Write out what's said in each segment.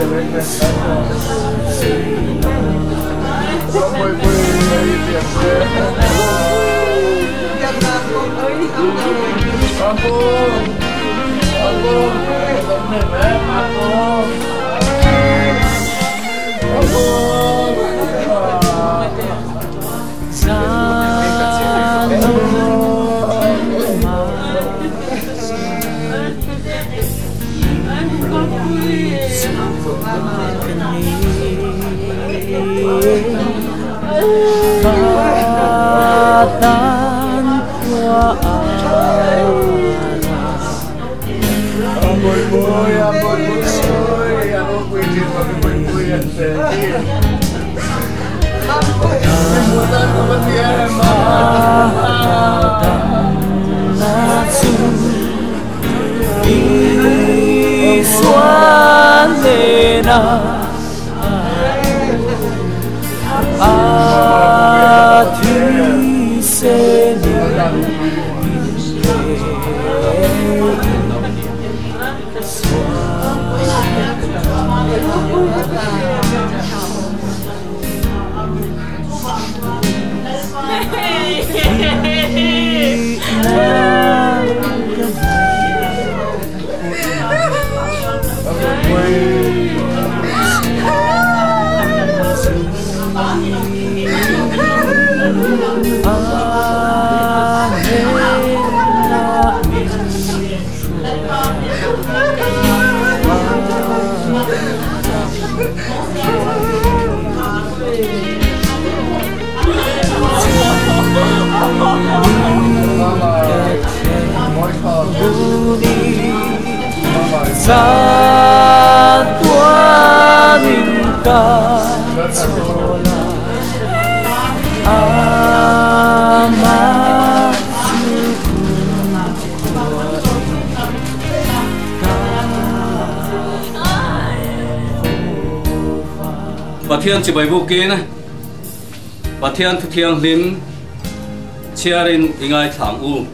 Thiên chỉ bảy vụ kia này, và thiên thực hiện lính chia lên ngay thẳng u,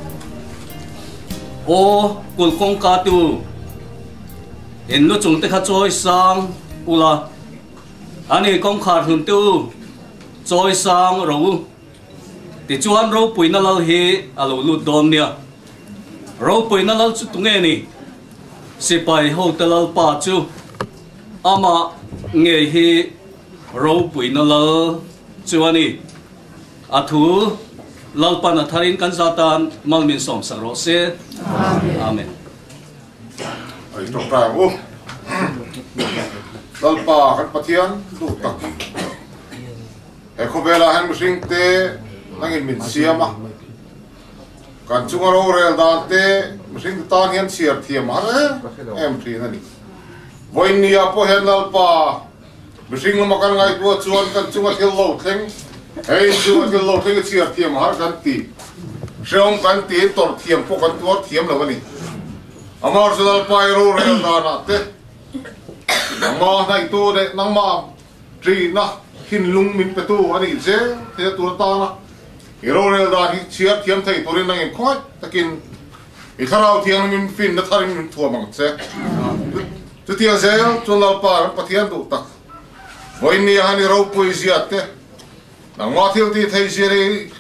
ô quân công cá tu, in lúc chúng ta khát trôi sang u là, anh ấy công khát hơn tu, trôi sang rồi, thì chuan rồi bùi nó lal hi, alo lụt đom nia, rồi bùi nó lal chút tung nghe nè, si bài hậu tờ lal pa chu, ama nghe hi rau bùi nó lơ chuan đi, thu lal pan tharin kan zatan mal min som sang ro se amen. Ai to ka u lal pa kan pathian du tak e khobela han musing te nangin min siama kan chunga ro rel dan te musing ta hian siar thiam har em tri na ni voinia po hen lal pa Missing lama kan ngai tua cuan kan cuma kil lo theng, cuma kil lo theng ciar thiam har kan ti, seom kan ti tor thiam po kan tua thiam lo ni, amar sedal pairo rel dana te, amar nai tu de nang ma tri na hin lung min petu ani je, te tu ta na, iro rel da hi ciar thiam thei torin nang in khoi, takin ikharau thiam min fin na tharin min thua mang che, tu thiam se chun lau pa pathian tu tak. Voi ni hani rau poesia te, nang mathil ti thei siri,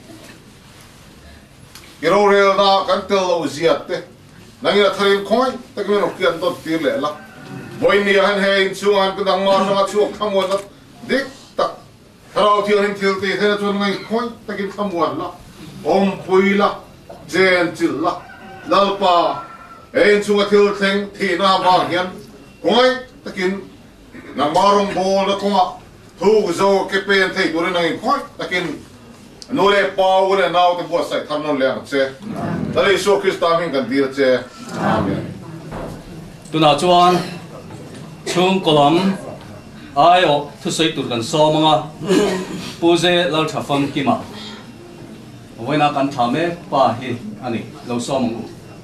iro rel da kan tel lo ziat te, nang ina tharin khoi, tak men okian tot tir le la. Voi ni han hein chuan kan dang mar na chuak thamon na dik tak, tharau thiang hin thil ti thei chun ngai khoi, takin thamon la, om pui la, jen chil la, lalpa, ein chunga thil theng thi na ba hian, khoi takin nang marong bol na kuma thu zo ke pen thei tu nang khoi takin no le pau le nau te bo sai tham non le che tari so krista min kan dir che amen tu na chuan chung kolam ai o thu sei tur kan so manga puze lal thafam kima oina kan thame pa hi ani lo so mangu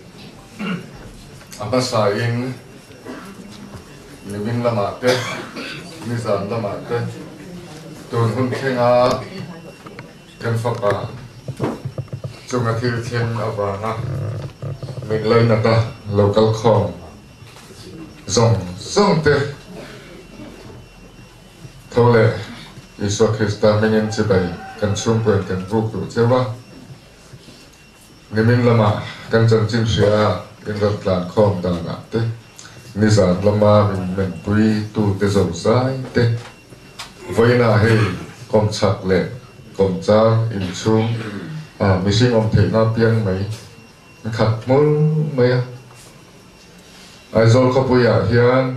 apa saing living lama te nizam lama te tun hun khenga kan faka chunga thil chen avana min lai na ka local khom zong te thôi lệ Isu Krista mình chỉ bày cần chung quyền cần vụ đủ chứ ba mình lama cần chân chim sữa in vật lan khom đàn nát thế nizan lama mình bui tu te dầu dai te với na hay com chặt lệ com trang in chung mình xin ông thầy na piang mấy khát muốn mấy ai rồi có bùi hiền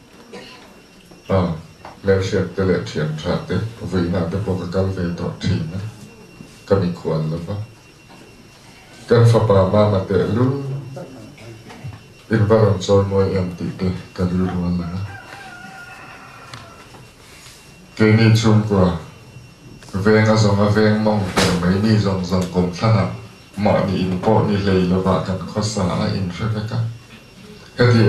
leo xe te lệ thiền chặt te với na te bộ cái về tổ thìn á kami kuan lắm kan fa pa ma te lu in varon sol moi am ti te kan lu ruan la ke ni chung kwa veng a zong a veng mong te mai mi zong zong kom thana ma ni in po ni lei lo ba kan khosa a in freka he ti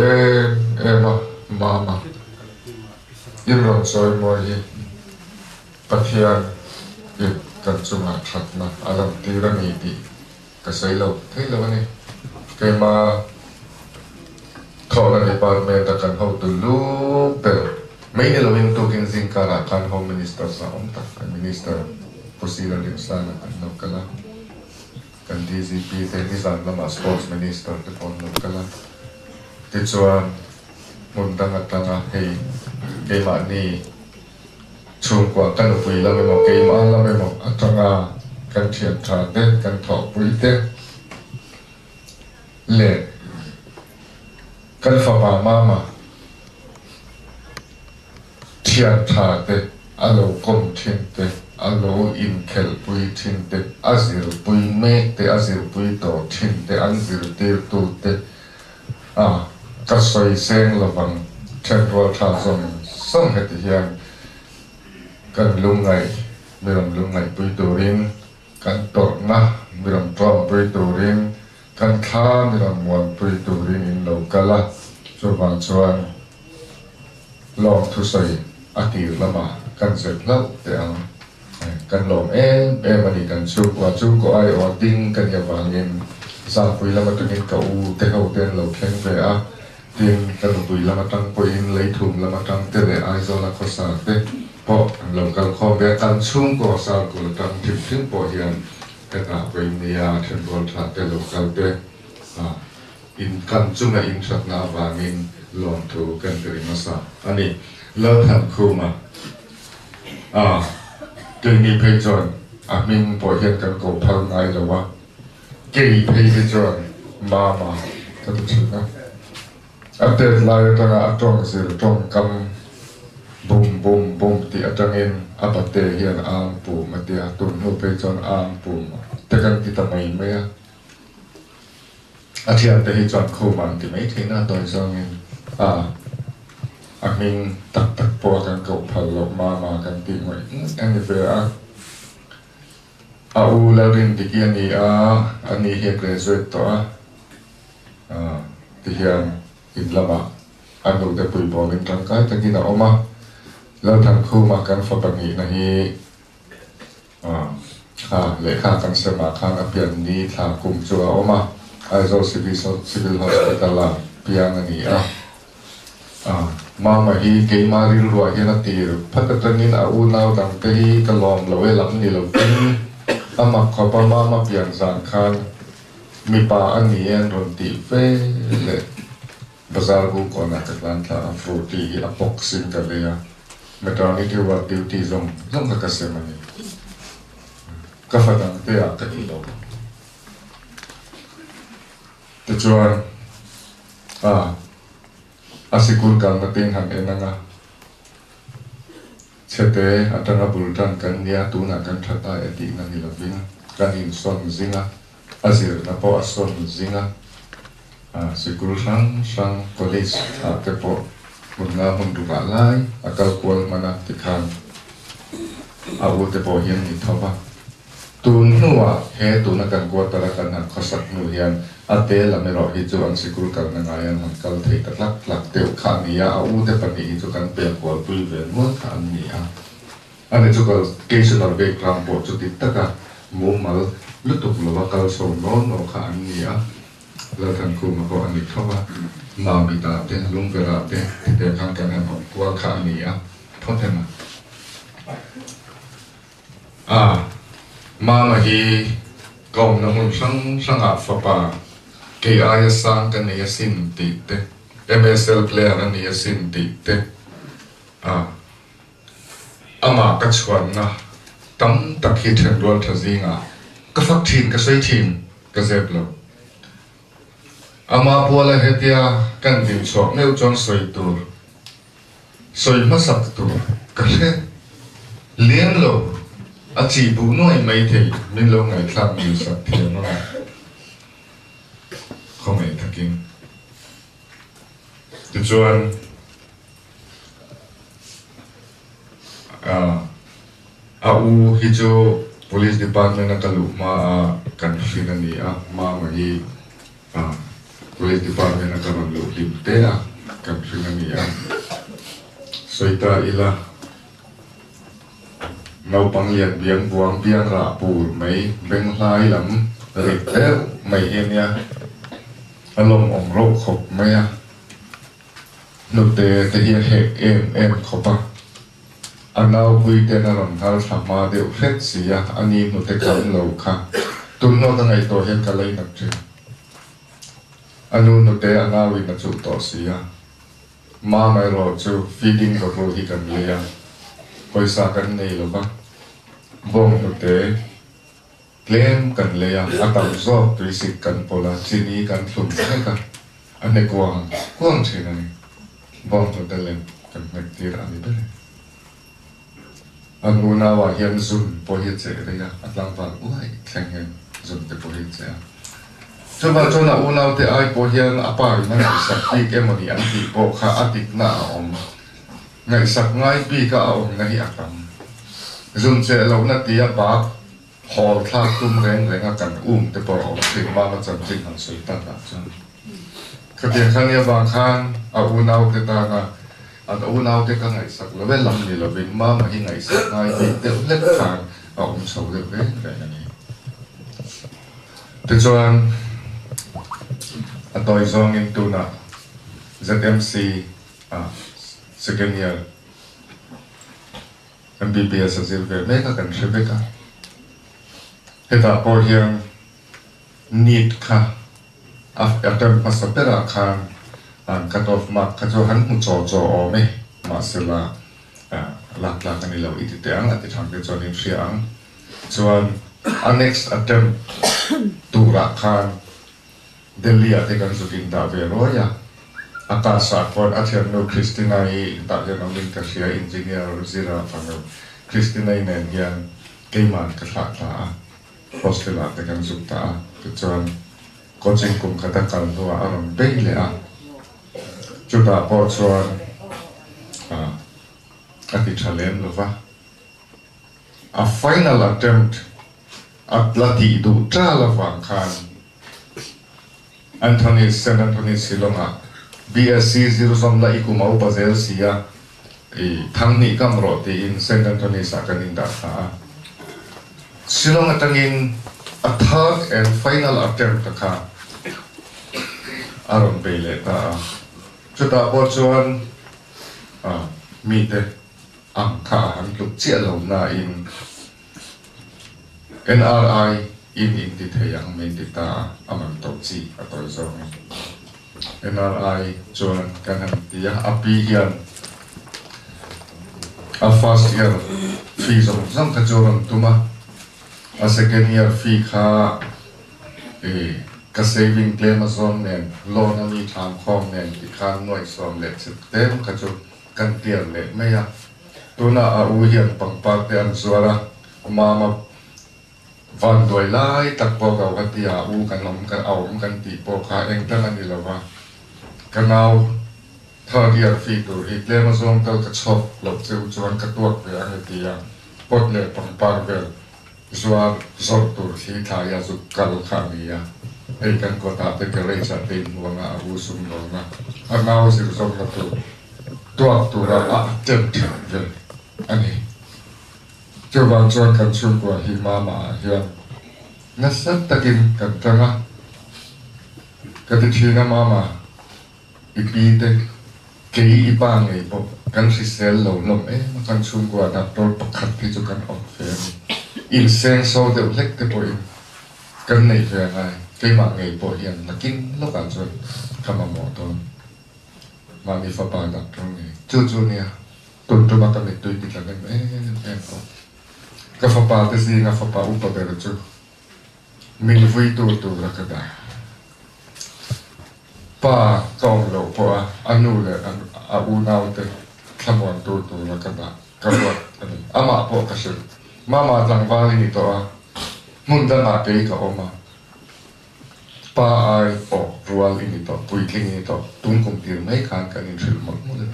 ma in ron sol moi hi pathian hi kan chunga thatna alam tirani ti ka sai lo thei lo ni ke ma thola department ta kan ho tu lu pe mai ne lo in to kin zin kara kan home minister sa om ta kan minister posira lim sa na kan no kala kan DCP te ni san lama sports minister te pon no kala ti chuan mun dang atanga hei ke ma ni chung qua kan pui la me mo ke ma la me mo atanga kan thian tha te kan tho pui te le kan fa pa ma thian tha te alo kom thin te alo in khel pui thin te azir pui me te azir pui to thin te anzir te tu te ka soi seng lawang central tha zong som het hian kan lungai miram lungai pui turin kan torna miram trom pui turin kan kha miram muan pui turin in lokala chuan chuan long thu sai atir lama kan zet lau te ang kan lom ani kan chu ko ai o ding kan ya wangin sa pui lama tunin ka u te ho ten lo thleng ve a tin kan pui lama tang poin lei thum lama tang te le ai zo la ko sa te po lòng kan khom ve kan chung ko sa ko tang thim thim po hian te na pui nia then bol tha te lo kal te in kan chunga in that na wangin lom thu kan ri ma sa ani lo than khuma ke ni pe chon min po hian kan ko phal ngai lo wa ke pe chon ma kan chu na ate lai ta atong sir tong kam bum ti atangin apate hian ang pu matia tun no pe chon ang pu te kan ti ta mai me athian te hi chon khu man ti mai theina toy zongin min tak po kan ko phal lo ma kan ti mai ani ve u la rin ti ki ani he graduate to ti hian in lama anu te pui bo in tang kai ta ki na oma lo thang khu ma kan fa bangi na hi le kha kan se ma kha na pian ni tha kum chu oma ai zo civil hospital la piang ani ma hi ke ma ri ruwa hi na tir phat ta nin u nau dang te hi ka lom lo we lam ni lo tin ama kho pa ma pian zan khan mi pa ani en ron ti ve le bazar gu ko na katlan tha fruity a boxing ka le maternity work duty zong ka se mani ka fa dang te a ka lo te chuan asikul kan na tin han enanga chete atanga bultan kan nia tu na kan thata eti na ni loving kan in son zinga azir na po ason zinga sikul sang college te po munga mundu ba lai akal kwal mana tikhan au te po hian ni thawa tun nuwa he tu na kan ko tara kan han khosak nu hian ate la me ro hi chu an sikul kal na ngayan han kal thei ta lak teu kha ni ya au te pa ni chu kan pe kwal pui ve mo kha ni ane chu kal educational background po chu ti taka mo mal lutuk lo wa kal so no kha ni la than khu ma ko ani thawa na mi ta te lung vera te khang kan han kwal kha ni thotena mà hi công nó muốn sang sang áp phá pa cái ai sang cái này xin tị te MSL player này xin tị te ama cái chuan na tam tak hi then rual tha zinga ka phak thin ka sei thin ka zep lo ama pola hetia kan dim chok neu chon soi tur soi ma sak tur ka he lien lo a chi bu noi mai thei min lo ngai thlam mi sak thiam no không ai thakin ti chuan u hi chu police department na kalu ma kan fin ani ma hi police department na kan lu lim te kan fin ani soita ila nau pang lian biang buang biang ra pur mai beng lai lam rik te mai hen ya alom ong ro khop mai nu te te hi hek em khopa anau pui te na ram thal thama de phet sia ani nu te kan lo kha tun no ta ngai to hen ka lai nak che anu nu te anau na chu to sia ma mai ro chu feeding ko ro hi kan le ya poisa kan nei lo ba bong nu te claim kan le ya atam zo trisik kan pola chini kan thum ka ane kwang che na ni bong nu te len kan mek tir ani be anu na wa hian zun po hi che re ya atlang wa uai thleng hen zun te po hi che chuba chona unau te ai po hian apa na sak pi ke moni an ti po kha atik na om ngai sak ngai pi ka om na hi atam zun che lo na ti a ba hol thla tum reng renga kan te po om ti ma ma chan chin han sui ta ta chan ka tiang khan ya ba khan a unau te ta na an unau te ka ngai sak lo ve lam ni lo vin ma ma hi ngai sak ngai pi te let khan a om chho le ve ve ani te chuan a toy zong in tu na ZMC second year MBBS azil ve me ka kan shebe ka heta por hian need kha after pasapera khan an cut off mark ka jo han mu cho o me ma sela lak lak ani lo iti te ang ati thang te chon in sia ang chuan a next attempt tu ra khan Delhi ate kan zukin da ve ro ya ata sa kon athian no Christina I ta ya no min ka sia engineer zira phang Christina I nen hian keiman ka thla thla hostela te kan zukta te chuan coaching kum khata kan do aram be le chuta po chuan ati challenge lova a final attempt at lati du tra lavang khan Anthony St. Anthony Silonga BSc 0 la ikumau pazel sia thangni kam ro te in St. Anthony sakanin da tha Silonga tangin a third and final attempt kha aron pele ta chuta po chuan mi te ang kha han luk chia lo na in NRI in ti thayang men ti ta amang to chi atoi zo NRI chuan kan han tia api hian a first year fee zong ka chuan tuma a second year fee kha ka saving claim zone nen loan ani tham khom nen ti khan noi som le tem ka chu kan tiar le meya tuna a u hian pangpa te an zuara mama van doi lai tak po ka watia u kan lom kan au kan ti po kha eng tang ani lawa kanau third year fee to hi claim zone ka chop lo chu chuan ka tuak ve ani tia pot le pangpa ve zuar zor tur hi tha ya zu kal kha ni ya ei kan ko ta te kare sa tin wanga u sum lo na anau sir zom la tu tuak tu ra a tem ve ani cho vang chuan kan chu kwa hi mama hian na sat takin kan tanga ka ti thina mama ipi te ke i pa ngai po kan si sel lo lom kan chung qua da tor pakhat thi chu kan op fe in sen so de lek te poi kan nei fe ngai ke ma ngai po hian lakin lo kan chu kama mo to ma mi fa pa da trong ngai chu nia tun tu ma ka me tu ti la kan ko ka fa pa te si nga fa pa u pa de chu min vui tu ra ka da pa kong lo po anu le a u nau te khamon tu ra ka da ka wa ama po ka se mama tlang va ni to a mun da na pe ka oma pa ai po rual ini to pui kling ni to tung kum tir mai kan kan in sil mo le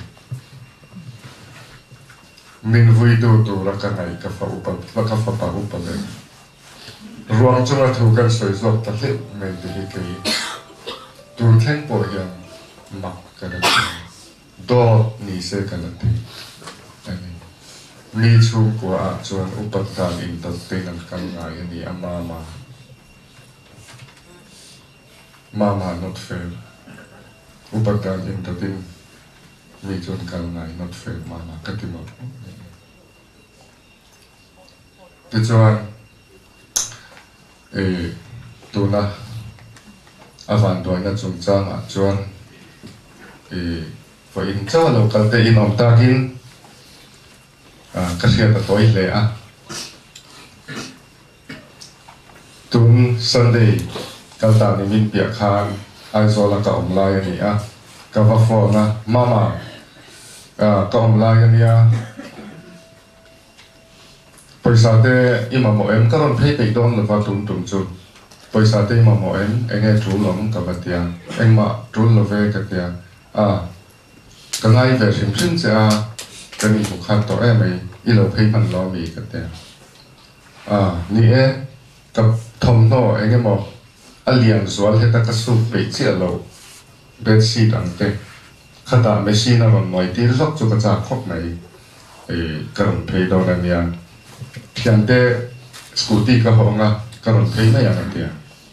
min vui tu ra ka ngai ka fa upa ka fa pa upa le ruang chunga thu kan soi zok ta le mai de ke tu theng po hian mak ka da do ni se ka la ti ani mi chu ko a chuan upat kan in ta te nan kan ngai ani ama mama not fair upat kan in ta tin mi chuan kan ngai not fair mama ka ti mo te chuan tu na avan doi na chung chang a chuan for in chaw local te in om takin ka sia ta toi le a tun Sunday kal ta ni min pia khan ai zo la ka om lai ani a ka va fo na mama ka om lai ani a paisa te ima mo em karon phei pe don lo va tum chu paisa te ima mo em enge thu lom ka batia engma thu lo ve ka tia ka ngai ve sim sim cha ka ni bu khat to em mai i lo phei man lo mi ka tia ni ka thom no enge mo alian zual heta ka su pe chi lo bed sheet ang te khata machine ron noi tir lok chu ka cha khop mai karon phei do na nia thian te scooty ka ho nga karon phei na ya tia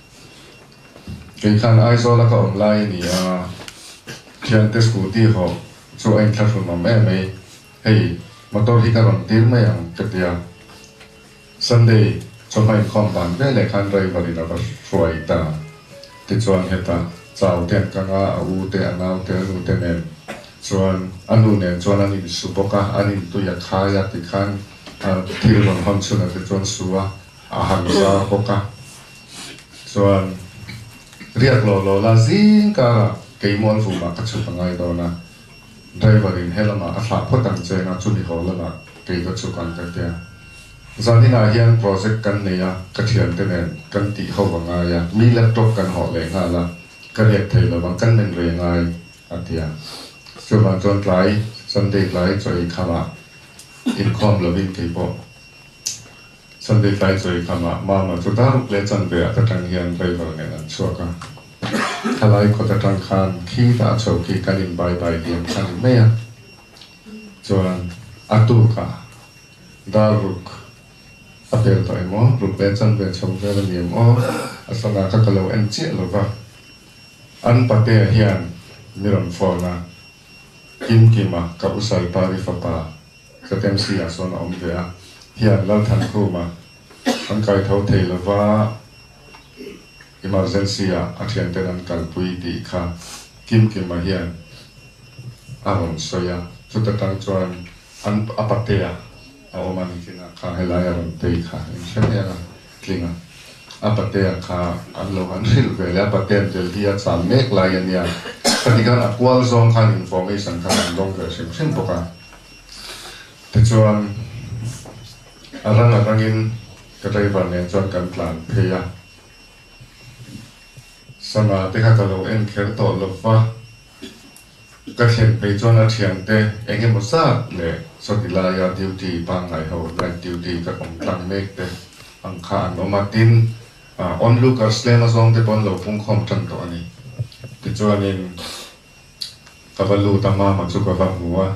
ke khan ai zo la ka online ni thian te scooty ho chu anh thla ru ma me mai hei motor hi karon tir ma yang ka tia Sunday cho mai khom ban ve le khan driver ina ba ruai ta ti chuan heta chau ten ka nga u te anau te lu te nen chuan anu nen chuan ani su boka ani tu ya kha ya ti khan thil ron hon chuna te chuan suwa a han sa boka chuan riak lo la zing ka keimon fu ma ka chu pangai do na driver in helama a thla photang che na chu ni ho la na ke ka chu kan ka tia zanina hian project kan neya ka thian te nen kan ti ho wanga ya mi laptop kan ho le nga la ka riak thei lo bang kan nen re ngai atia so ma chon lai Sunday lai choi khama in khom lo bin ke po Sunday lai choi khama mama chu ta ruk le chan be ka tang hian driver ne an chua ka thalai ko ta tang khan khi ta chau ki kan in bye bye liam khan me ya chuan atu ka daruk apel to emo ruk le chan be chau ve la liam o asana ka kalo en chi lo va an pate hian miram phona kim kima ka usal pari fa pa ka tem si a son om ve a hian la than khu ma an kai thau thei lo va emergency a thian te an kal pui ti kha kim kima hian aron soya chu ta tang chuan an apatea a oman kina kha helaya ron te kha in shania klinga apatea kha an lo han sil ve la paten tel dia cham mek la ya katikan akwal zone khan information khan long ve sim poka te chuan arangin ka driver ne chuan kan plan pheya sama te kha lo en kher to lo fa ka khen pe chuan a thian te enge mo sa le so tilaya duty pa ngai ho right duty ka om tlang mek te ang khan o matin onlookers le na zong te pon lo pung khom tan to ani ti chuan in kavalu tama ma chu ka va muwa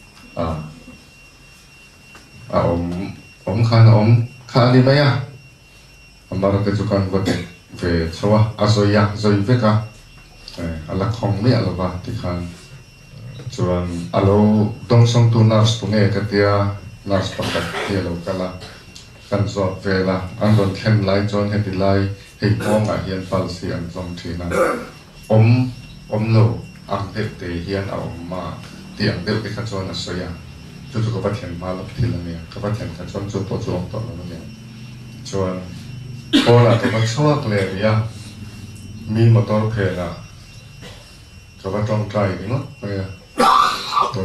om khan ni maya amara te chu kan vote ve chowa azoya zoi veka ala khong me ala ba ti khan chuan alo dong song tu nurse tu nge ka tia nurse pakat tia lo kala kan zo vela an ron khem lai chuan heti lai hei pawng a hian palsi an zom thina om lo ang te te hian a om ma tiang deuh te kha chuan a soya chu chu ka pathian ma lo thil ania ka pathian kha chuan chu po chu ong to lo ania chuan pola to ma chuak le ria mi motor phela ka va tong trai ni no ya tôi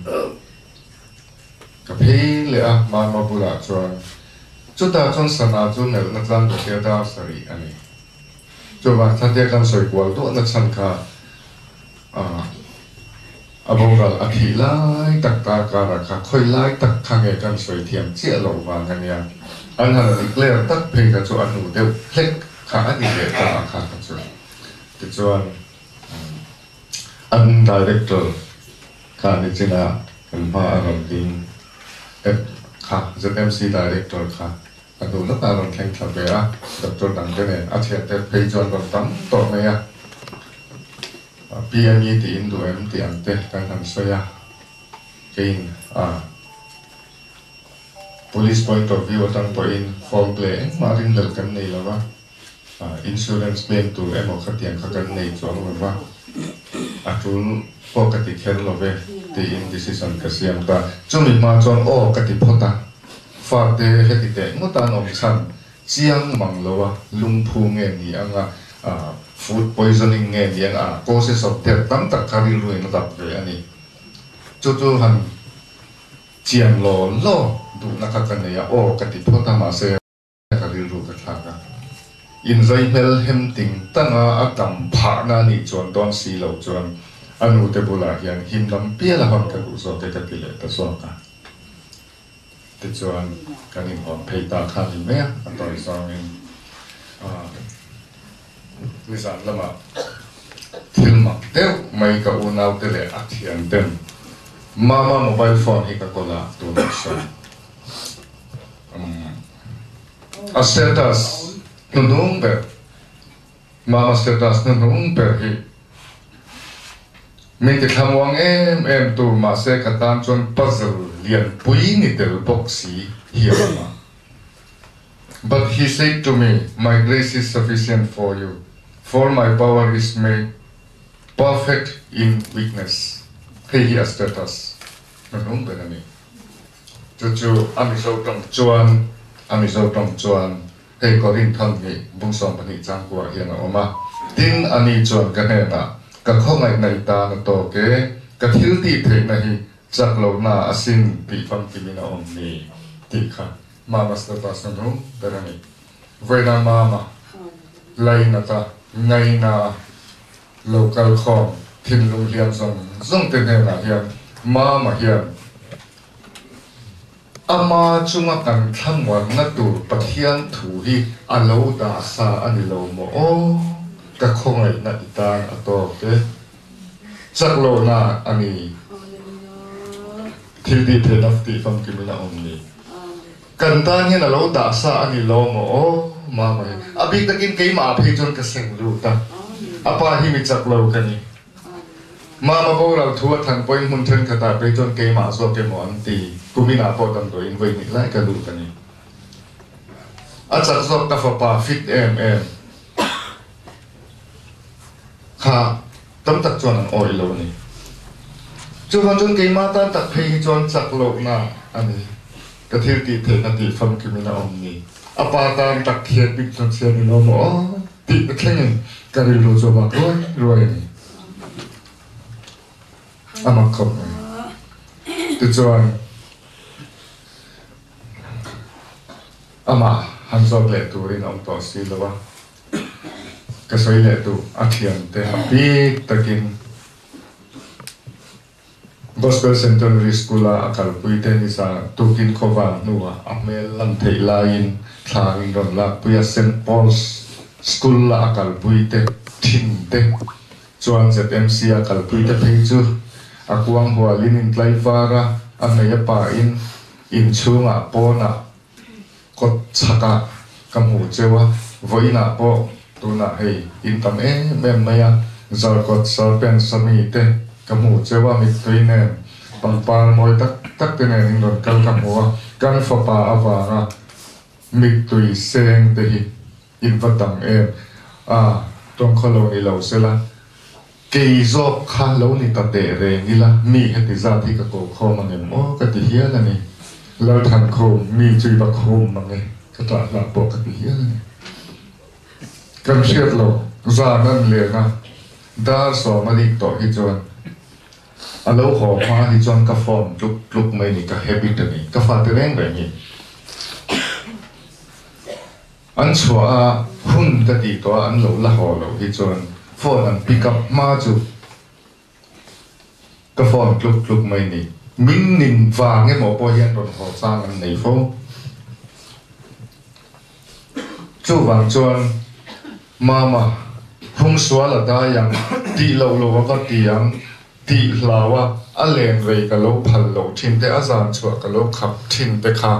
cái phê lẽ mà bula chuan chúng ta trong sân à chúng này nó làm được cái đó sari anh cho mà thay thế kan soi qual tu nó chân cả abongal akhilai tak ta kara ka khoi lai tak khange kan soi thiam che lo wa ngania an han declare tak phê ka chu anu deu flek kha ani le ta kha ka chu ti chuan an director kha ni china kan ma aron ding kha ZMC director kha anu lo ta ron khen thabe a doctor dang de ne a thian te phê chuan ron tam to me a PME ti in do em ti an te kan han soya kein police point of view tang po in foul play ma rin lel kan nei lawa insurance claim tu emo khatian kha kan nei chuang lawa atul po ka ti khen lo ve ti in decision ka siam ta chumi ma chon o ka ti phota fa te he ti te ngo ta nom chan chiang mang lowa lung phu nge ni anga food poisoning nge ni anga causes of death tam tak karil ruin dap ve ani chu chu han chiang lo du na ka kan ya o ka ti phota ma se karil ru ka thaka in zai hel hem ting tanga atam pha na ni chon don si lo chon anu te bula hian him lam pia la hon ka ku so te ka ti le ta so ka te chuan kan in hon phei ta kha ni me a toi song in ni san lama thil ma te mai ka unau te le a thian ten mama mobile phone hi ka kola tu na so a status nung per mama status nung per hi mình thì tham vọng em tu mà sẽ cả tan chọn puzzle liền pui ni tel boxi here mà but he said to me my grace is sufficient for you for my power is made perfect in weakness he has status nó đúng vậy này chú ami sâu trong chuan hey có hình thân gì bung sòng bani trang của hiện ở mà tin ani chuan cái này na ka khongai nai ta na to ke ka thil ti the na hi chak lo na asin pi fam ti mina om ni ti kha mama sta ta sa no berani vena mama lai na ta ngai na local khom thin lung lian zong te ne na hian mama hian ama chunga kan thamwan na tur pathian thu hi alo da sa ani lo mo o ka khongai na ita ato ke saklo na ani thil di the nafti fam kimina omni kan ta hian alo da sa ani lo mo o ma mai abi takin ke ma phe jon ka seng lu ta apa hi mi saklo kani mama bo la thua than point mun then khata pe jon ke ma so ke mo anti kumina po tam do in voi ni lai ka lu kani achak zok ta fa pa fit em kha tâm tắc chuan an oi lo ni chu han chun ke ma ta tak phei chuan chak lo na ani ka thil ti the na ti fam ki mina om ni apa ta tak thiet big chon sia ni lo mo ti thleng ka ri lo zo ba roi ni ama khop ti chuan ama han zo le tu rin om to si lo ba cái soi lệ tu akhian te happy takin gospel centenary school akal puite ni sa tukin khova nuwa amel lan thei lain thang ron la puya St Paul's school la akal puite thin te chuan ZMC akal puite phei chu akuang hualin in tlaivara ameya pa in chunga pona kot chaka kamu chewa voina po tu na hei in tam maya zal kot sal pen sami te kamu cewa mit tuine pangpang moi tak tene ning don kal kamu kan fapa awanga mit tui seng te hi in vatang trong kholo ni lo sela kei zo kha lo ni ta te re ni la mi heti za thi ka ko kho ma nge mo ka ti hia la ni lo than kho mi chui ba kho ma nge ka ta la po ka ti hia la ni kan siat lo za nan le na dar so ma dik to hi chuan alo kho ma hi chuan ka form luk mai ni ka habit ni ka fa te reng re ni an chua hun ka ti to an lo la ho lo hi chuan phone an pick up ma chu ka phone luk mai ni min nin wa nge mo po hian ron ho chang an nei fo chu wang chuan mama hung sual la da yang ti lo wa ti yang ti lawa a len rei ka lo phal lo thin te a zan chua ka lo khap thin te kha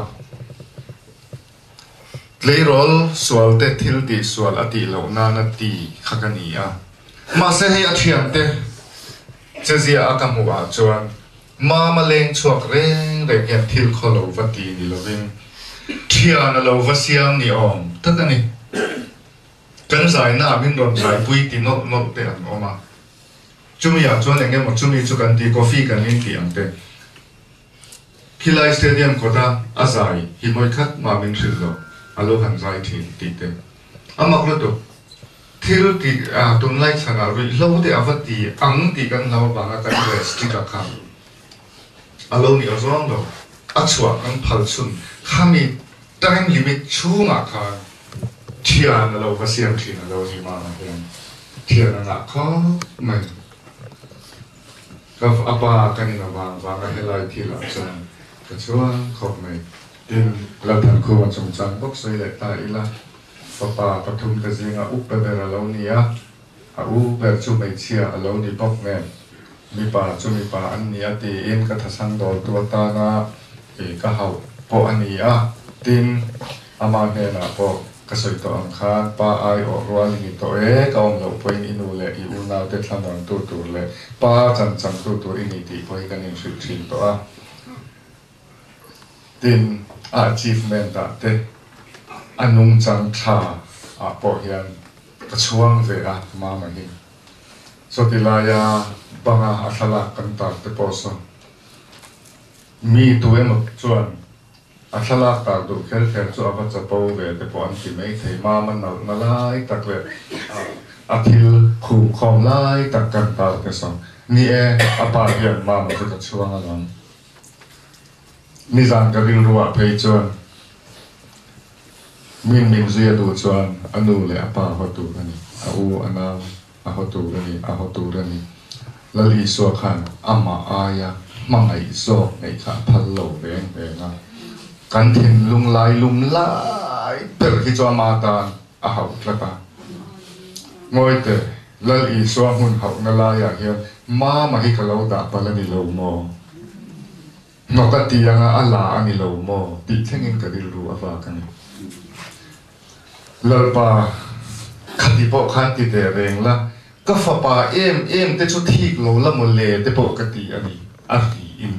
leirol sual te thil ti sual ati lo na na ti khakani a ma se he a thiam te chezia a ka mu a chuan ma leng chuak reng reng hian thil kholo va ti ni lovin thian a lo va siam ni om takani kan sai na min ron sai pui ti no te an oma chumi ya chuan engem mo chumi chu kan ti coffee kan in ti ang te Kilai Stadium ko da azai hi moi khat ma min thil lo alo han zai thi ti te amak lo to thil ti tun lai chana ri lo te avati ang ti kan lo ba nga kan rest ti ka kha alo ni azong lo achwa kan phal chun khami time limit chu ma kha thian lo va siam thin lo ni ma na hian thian na kha mai ka apa kan na ba nga helai thi la chan ka chuan khop mai tin la than ko chong chang bok sei le ta ila papa pathum ka zinga up pe ra lo ni a u per chu mai chia alo ni bok ne mi pa chu mi pa an ni a ti in ka thasang dol tu ta na e ka hau po ani a tin ama ne na po ka soi to ang khan pa ai o ruan ni to e ka om lo poin inu le I u na te thlan tu le pa chan tu ini ti poi kan in su thin to a tin achievement da te anung chang tha a po hian ka chuang ve a ma ma hi so tilaya banga a thala kan ta te po so mi tu em chuan a thala ta du khel chu ava cha po ve te po an ti mai thei ma man na lai tak le a thil khu khom lai tak kan ta te so ni e a pa hian ma ma ka chuang a lam ni zan ka bil ruwa phei chuan min zia du chuan anu le apa ho tu ani a u ana a ho tu ani lali so khan ama aya mangai zo nei kha phal lo beng na kan thin lum lai per hi cho ma ta a hau tlata ngoi te lali so hun hau na la ya hian ma hi ka lo da palani lo mo no ka ti anga ala ani lo mo ti thengin ka dil ru awa kan lalpa khati po khati te reng la ka fa pa em te chu thik lo la mo le te po ka ti ani a ti in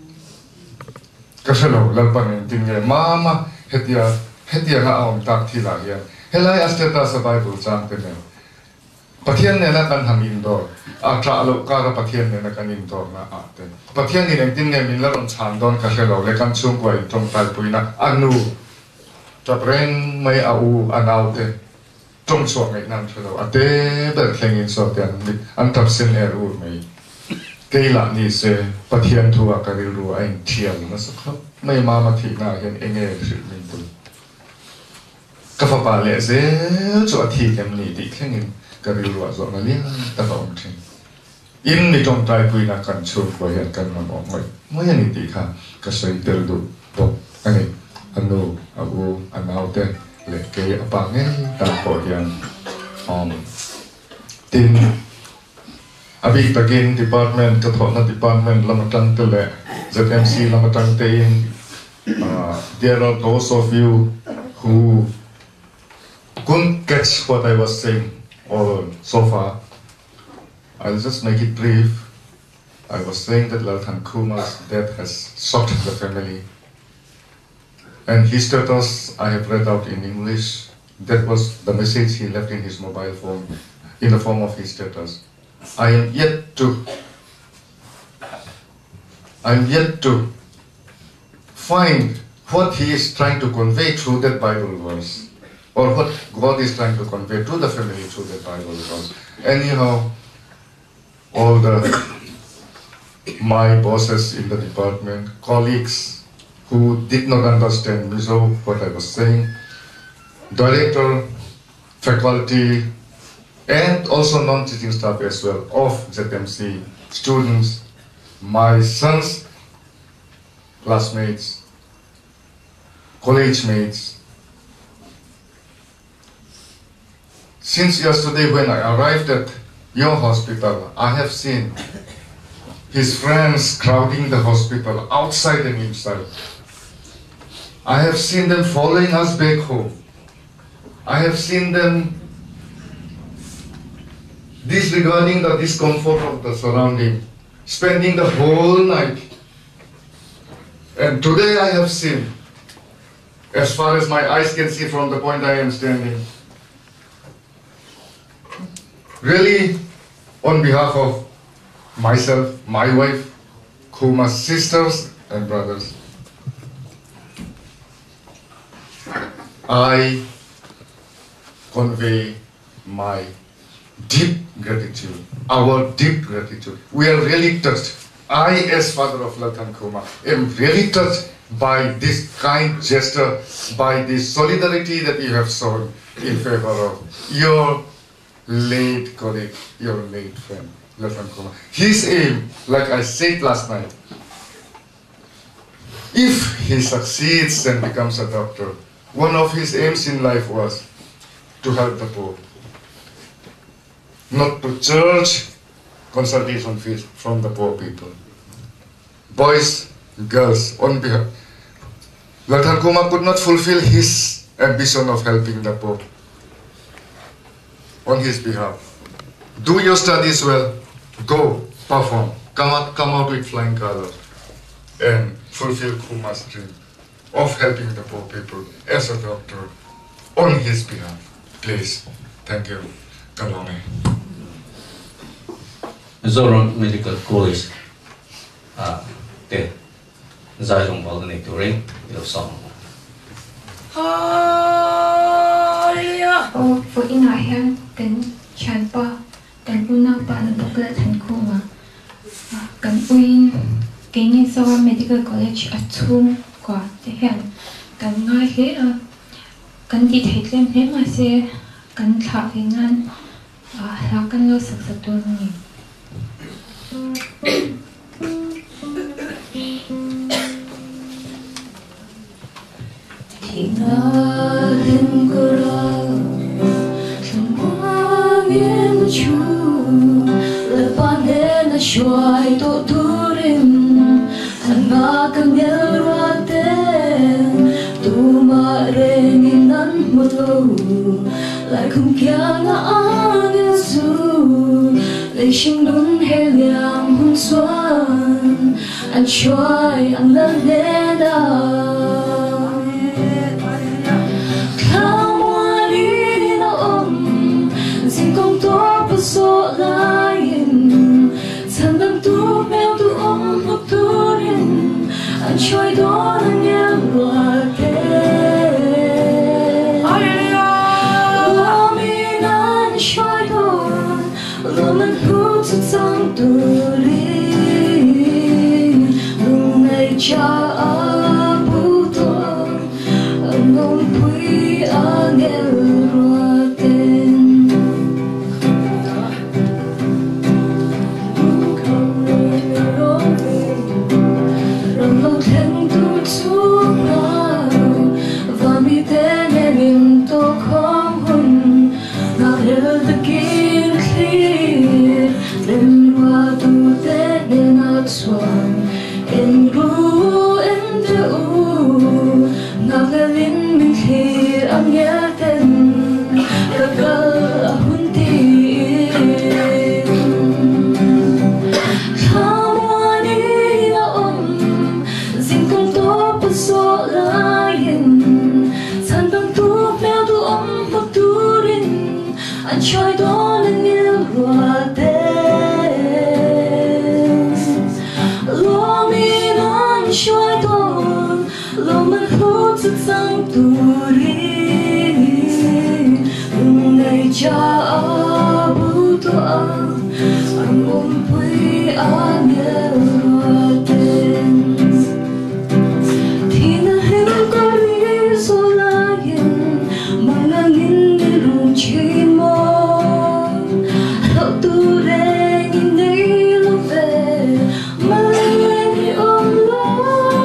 ka shalo lalpa ne tin nge mama hetia na om tak thi la hian helai asteta sa bible chang te ne pathian ne na kan hamin do a tra lo ka pathian ne na kan in do na a te pathian ni nem tin ne min la ron chan don ka shalo le kan chung kwai tong tal puina anu tập ren mấy áo anao te trong suốt ngày năm cho đâu ate bel khlengin so te an tập sen u mai cái là ni se pathian thua ka ri ru anh thiam na sa khop mai ma thi na hian enge thil min tu ka fa pa le ze chu thi kem ni ti khlengin ka ri ru zo na lian ta ba om thin in ni trong tai pui na kan chu ko hian kan ma om mai ni ti kha ka sei tel du pok ani anu abu anau te le ke apa nge ta po hian tin abi takin department ka thona department lamatang te le ZMC lamatang te in there are those of you who couldn't catch what I was saying or so far. I'll just make it brief. I was saying that Laltan Kumar's death has shocked the family. And his status I have read out in English. That was the message he left in his mobile phone, in the form of his status. I am yet to find what he is trying to convey through that Bible verse, or what God is trying to convey to the family through that Bible verse. Anyhow, all my bosses in the department, colleagues who did not understand Mizo, what I was saying, director, faculty, and also non-teaching staff as well of ZMC, students, my son's classmates, college mates. Since yesterday when I arrived at your hospital, I have seen his friends crowding the hospital outside and inside. I have seen them following us back home. I have seen them disregarding the discomfort of the surrounding, spending the whole night. And today I have seen, as far as my eyes can see from the point I am standing, really, on behalf of myself, my wife, Kuma's sisters and brothers, I convey my deep gratitude, our deep gratitude. We are really touched. I, as father of Laltan Kumar, am really touched by this kind gesture, by this solidarity that you have shown in favor of your late colleague, your late friend, Laltan Kumar. His aim, like I said last night, if he succeeds and becomes a doctor, one of his aims in life was to help the poor, not to charge consultation fees from the poor people. Boys, girls, on behalf, Laltan Kumar could not fulfill his ambition of helping the poor on his behalf. Do your studies well, go, perform, come out with flying colors, and fulfill Kumar's dream of helping the poor people as a doctor on his behalf. Please, thank you. Kalame. Zoran Medical College, Zayong Balgani Turing, Ilsong. For in our hand, then Chanpa, then Luna Pan, Laltan Kumar, Gan Uin, Gaining Zoran Medical College at home, Qua, the hand, Gan Ngai here, Gan did hate them him, I say, Gan Tapping and Lakan Los of the Dormy. Tinggalin kurang semangin lucu lepanen na shuai to turin anakang yelwaten tumarenginan mulo lai kung kya na angin su lai shingdun heliang hun swan an shuai ang laneda so lain sandang tu mel tu hok turin an choi don an yam wate Lami nan choi don loman hu sang turin lunai cha abuto anon pui angel Come trôi đó nên yêu hòa tên lo mi non trôi đó lo mình hút sức sang tu ri ngày cha abu to ang umpui ang hòa tên thì na hiểu có lý do là yên mà ngang in đi luôn chỉ mong hậu tu để nhìn thấy lúc về mà lên thì ôm lo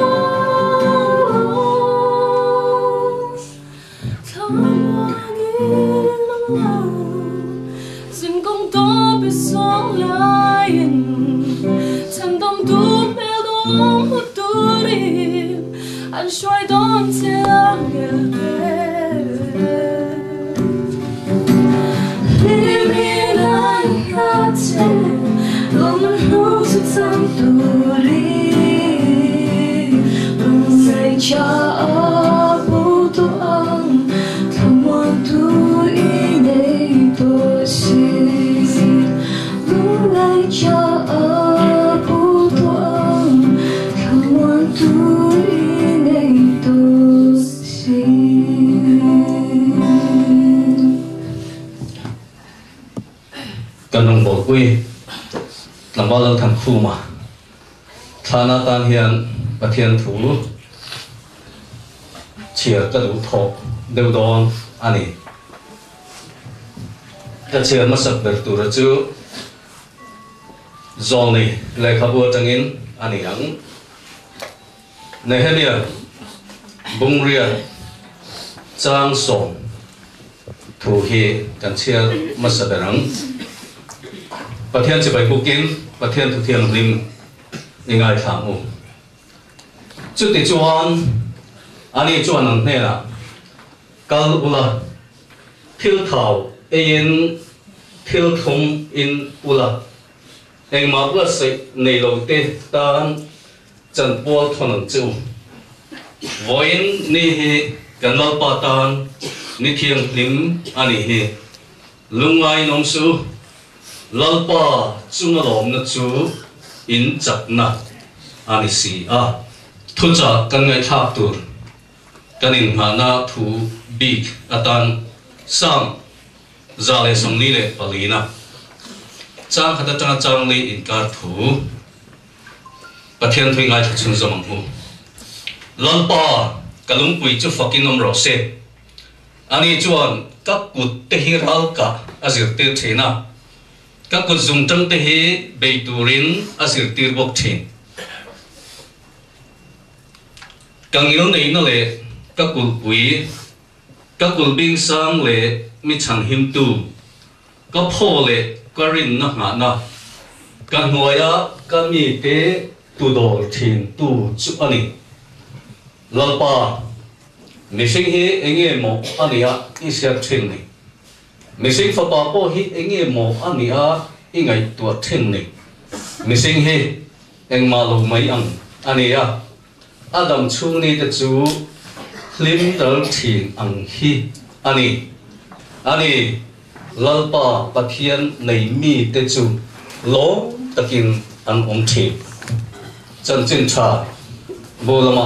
thầm hoa nghĩ lòng dừng công tố biết sống lại chẳng đồng tu mèo đông hút tu đi anh xoay đón theo người Liêm hiên anh hát trên lòng mình hút sức sang tu đi bằng ngày cha bố tu anh thầm ngoan tu ý đây tôi xin lúc ngày cha bố tu anh thầm ngoan tu ý đây tôi xin cần đồng bộ quy làm bao lâu thằng khu mà thà na tan hiền và thiên thủ chia cái đủ thọ đều đòn anh ấy ta chia mất sập được tụi nó chứ do này lại khắp vô trăng in anh ấy ăn này hết đi bung ria trang sòng thủ hi cần chia mất sập được ăn và thiên chỉ phải cố kín và thiên thực hiện lim những ai thảm ô trước thì chuan anh ấy chuan anh này là cao ula thiếu thảo in thiếu thông in ula anh mà ula sẽ này lâu tê tan chân bùa thon anh chịu voin ni gần lâu ba tan ni thiêng lim anh ấy lung ai nông su lalpa chung alom na chu in chak na ani si a thucha kan ngai thak tur kanin hana thu big atan sam zale somni le palina chang khata chang chang le in kar thu pathian thui ngai chung zamang hu lalpa kalung pui chu fucking nom ro se ani chuan ka kut te hi ral ka azir te thena các cuộc dùng trong thế hệ bày tù rin asir tir bốc trên càng yếu này nó lệ các cuộc quý các cuộc binh sang lệ mi chẳng hiểm tu các phô lệ các rin nó hạ na càng ngồi á các mi tế tu đồ trên tu chụp anh lal pa mi sinh hi anh em một anh á đi xem trên này mình sinh phật bảo po hi anh em mò anh nia anh ngày tuổi thiên này mình sinh hi anh mà lâu mấy anh nia Adam chu ni de chu lim dal thiên anh hi anh lalpa pathian nei mi de chu lo takin an thi chân chân cha bồ lama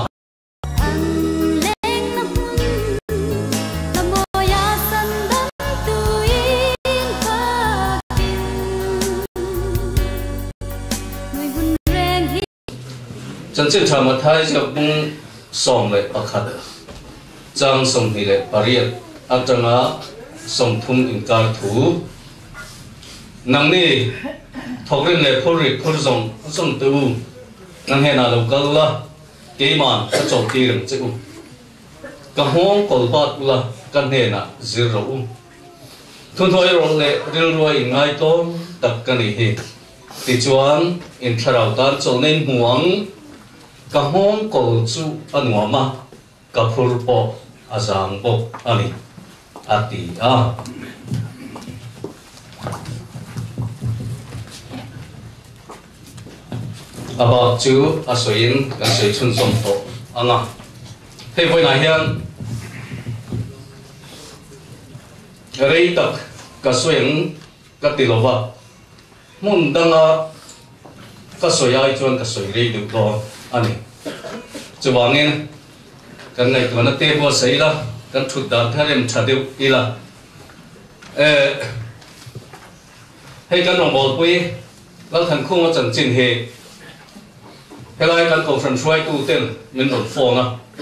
chân chân cha mà thay cho bung sòng lại bạc khát trang sòng thì lại bariat ăn trang á sòng thun in car thủ nang ni thọc lên lại phơi sòng tu nang hè nào đâu có la cái màn cái chỗ kia làm chịu cái hông cổ bát la cái hè nào zero thun thôi rồi lại rồi ngay to tập cái này thì thì chuan in thảo tan chỗ nên huang cái hông cổ chu anh ngõ mà cái phur po azang po ani ati a about chu asoin kan sei chun som to anga hei voi na hian rei tak ka soyang ka tilova mun danga ka soyai chuan ka soi rei du to ani chuwangin kan ngai tuana te bo seila kan thut dan tharem thadeu ila hay kan rong bol pui lal than khung chan chin he helai kan ko fran shwai tu ten min rot phona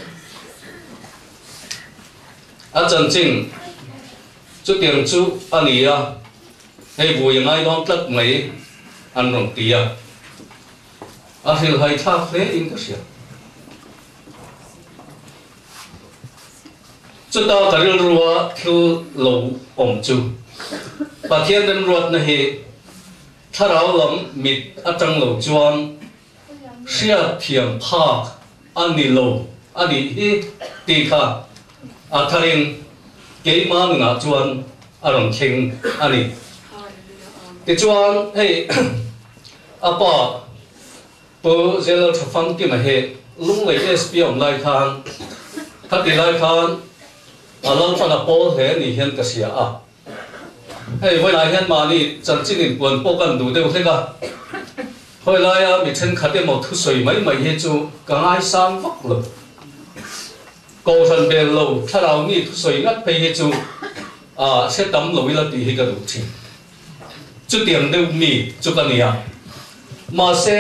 a chan chin chu tiang chu ania hay bui ngai dom tlat mai an rong tia a hil hai thak le in ka sia chu ta karil ruwa thil lo om chu pathian den ruat na he tharau lam mit atang lo chuan sia thiam phak ani lo ani hi ti kha atharin ke ma nga chuan arong kheng ani ti chuan hey apa po zelo thafang ki ma he lung lei sp om lai khan thati lai khan along phana pol he ni hian ka sia a hey voi lai hian ma ni chan chin in pon po kan du deu theka hoi lai a mi chen khate mo thu soi mai mai he chu ka ngai sang vak lo ko than bel lo tharau ni thu soi ngat pe he chu a se tam lo ila ti hi ka du thi chu tiang deu mi chu ka nia ma se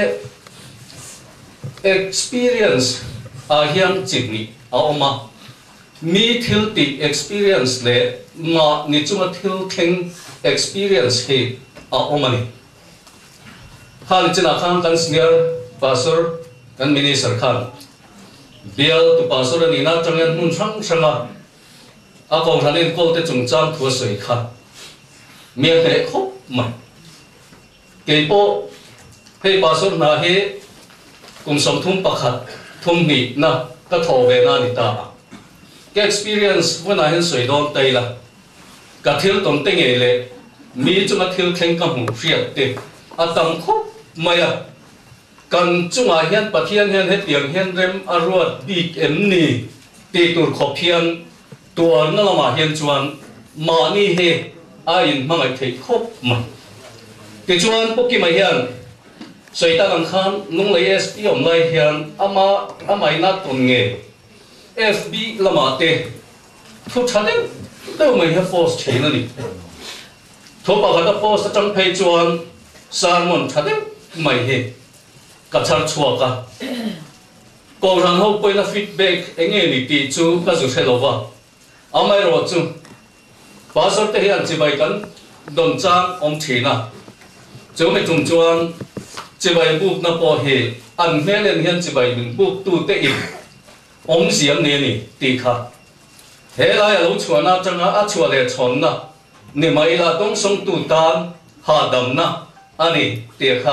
experience a hian chini a oma mi thil ti experience le ma ni chuma thil theng experience he a omani hal china khan kan senior pastor kan minister khan bial tu pastor ani na changen mun sang sanga a ko thanin ko te chung chang thu soi kha mi he khop mai ke po he pastor na he kum som thum pakhat thum ni na ka tho ve na ni ta cái experience when I soi don tay là cả thiếu tổn tình nghệ lệ mi chúng ta thiếu khen cầm hùng phiệt tiền à tầm khúc mày à cần chúng ta hiện bát hiện hết tiếng hiện rem à ruột bị em nì tê tụt khop hiện tua nó là mà hiện chuan mà ni he ai mà ngày thấy khóc mà cái chuan bốc kia mày hiện soi ta làm khan nung lấy sp om lại hiện ama nát tổn nghệ FB lamate thu chade đâu mai ha post chena ni tho pa ga post tang phei chuan sarmon chade mai he ka char chua ka ko ran ho poina feedback enge ni ti chu ka zu helova amai ro chu pastor te hian chi bai kan don chang om thina chu me chung chuan chi bai book na po he an helen hian chi bai min book tu te in ông xiêm nè nè tì khá, thế lại lũ chùa na chẳng á chùa lệ chọn na, nè mai là đông sông tụ tan hà đầm na, anh tì khá,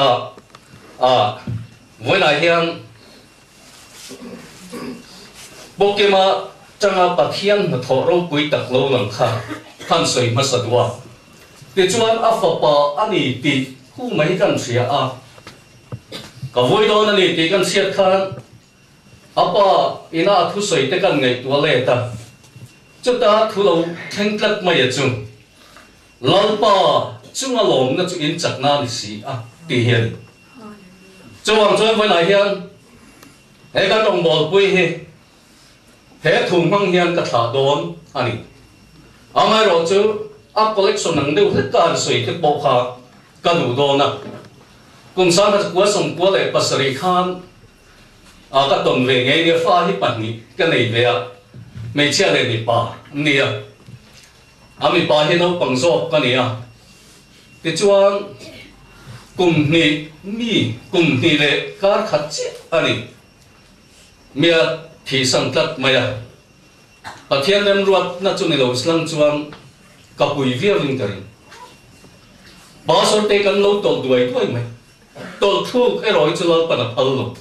với lại hiền, bố kia mà chẳng á bát hiền là thọ rau bưởi đặc lâu lằng khá, khăn soi mà sát hoa, tì chuan á phật bà anh tì khu mấy căn xia á, cả vui đó anh tì căn xia khăn apa ina thu soi te kan ngai tua le ta chu ta thu lo theng tlat mai chu lalpa chunga lom na chu in chak na ni si a ti hian chuang chuan voi lai hian he kan rong bol pui he thung mang hian ka tha don ani amai ro chu a collection nang deu hết kan soi te bo kha ka du do na kum sa na kwa som kwa le pasari khan các tuần về ngày đi pha hết bận nhỉ cái này về à mấy chiếc này đi pa nè mình pa hết đâu bằng số cái này à cái chuan cùng nì lệ cả khát chết anh ấy mía thì sang tắt mày à bà thiên em ruột na chung này lâu sang chuan cả bụi vía linh cái bà số tê cần lâu tol đuổi thôi mày tol thu cái rồi cho lâu bà nó phật luôn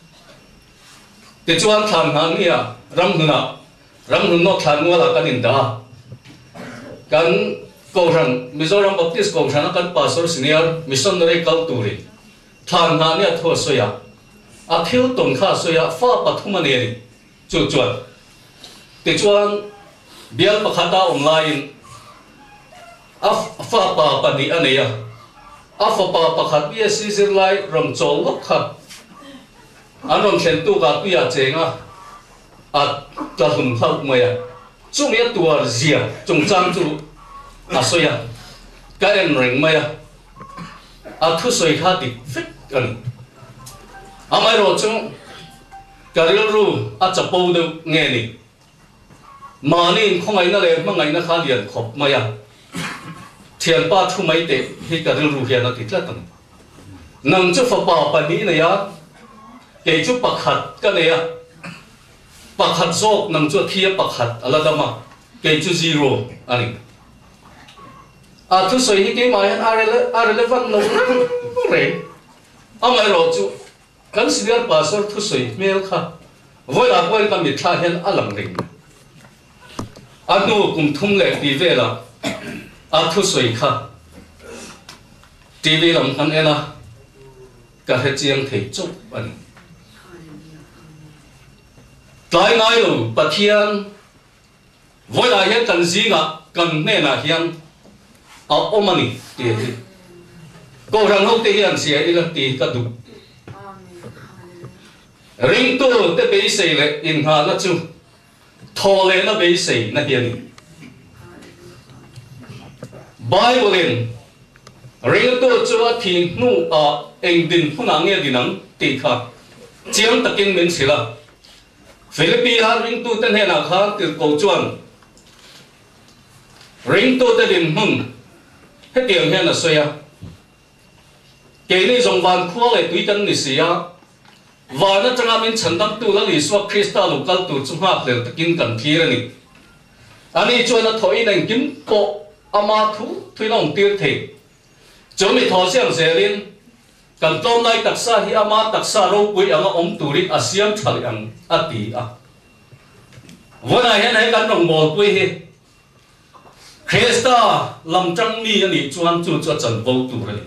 cái chuan thằng hàng nia ram huna nó thằng ngua là cái gì đó cái cầu rằng Mizoram Baptist cầu rằng cái pastor senior missionary culture thằng hàng nia thua soya à thiếu tổng khá soya pha bắt thuma nè chuan cái chuan bial pakhata online fa pa pani aneya fa pa pakhat bia sisir lai ram chol lok kha anong khen tu ka pia chenga at ta hum thau maya chung ya tuar zia chung chang chu asoya ka en ring maya a thu soi kha dik fit kan amai ro chung karil ru a chapo de nge ni mani khongai na le mangai na kha lian khop maya thian pa thu mai te hi karil ru hian a kitla tan nang chu fa pa pani na ya ke chu pakhat ka ne ya pakhat zok nang chu thia pakhat aladama ke chu zero ani a thu soi hi ke mai han arele van no re amai ro chu kan senior pastor thu soi mel kha voi la voi ka mi tha hen alang ring anu kum thum le ti vela a thu soi kha tv lam kan ena ka he chiang thei chok ani tlai ngai lo pathian voi la he kan zinga kan ne na hian a omani ti ko rang ho te hian sia ila ti ka du ring tu te be sei le in ha na chu tho le na be sei na hian Bible in ring tu chu a thi nu a eng din phuna nge dinang ti kha chiang takin men sila Philippi ha ring tu ten he na kha ti ko chuan ring tu te din hun he tiang he na soya ke ni jong van khua le tui kan ni sia và nó trong mình chân tâm tu là lý số Christa local tu chúng ta để takin cần thi ra nè, anh ấy cho nó thôi nên kiếm bộ ama thu thuê lòng tiêu thể, cho mình thọ xem sẽ lên, cần tôm này đặc sa hi ama đặc sa rau quế ang ông tu đi ASEAN thằng ang ati à, vừa này hiện nay cần đồng bộ quế he, Christa làm trăng mi anh ấy cho anh cho chân vô tu ra nè.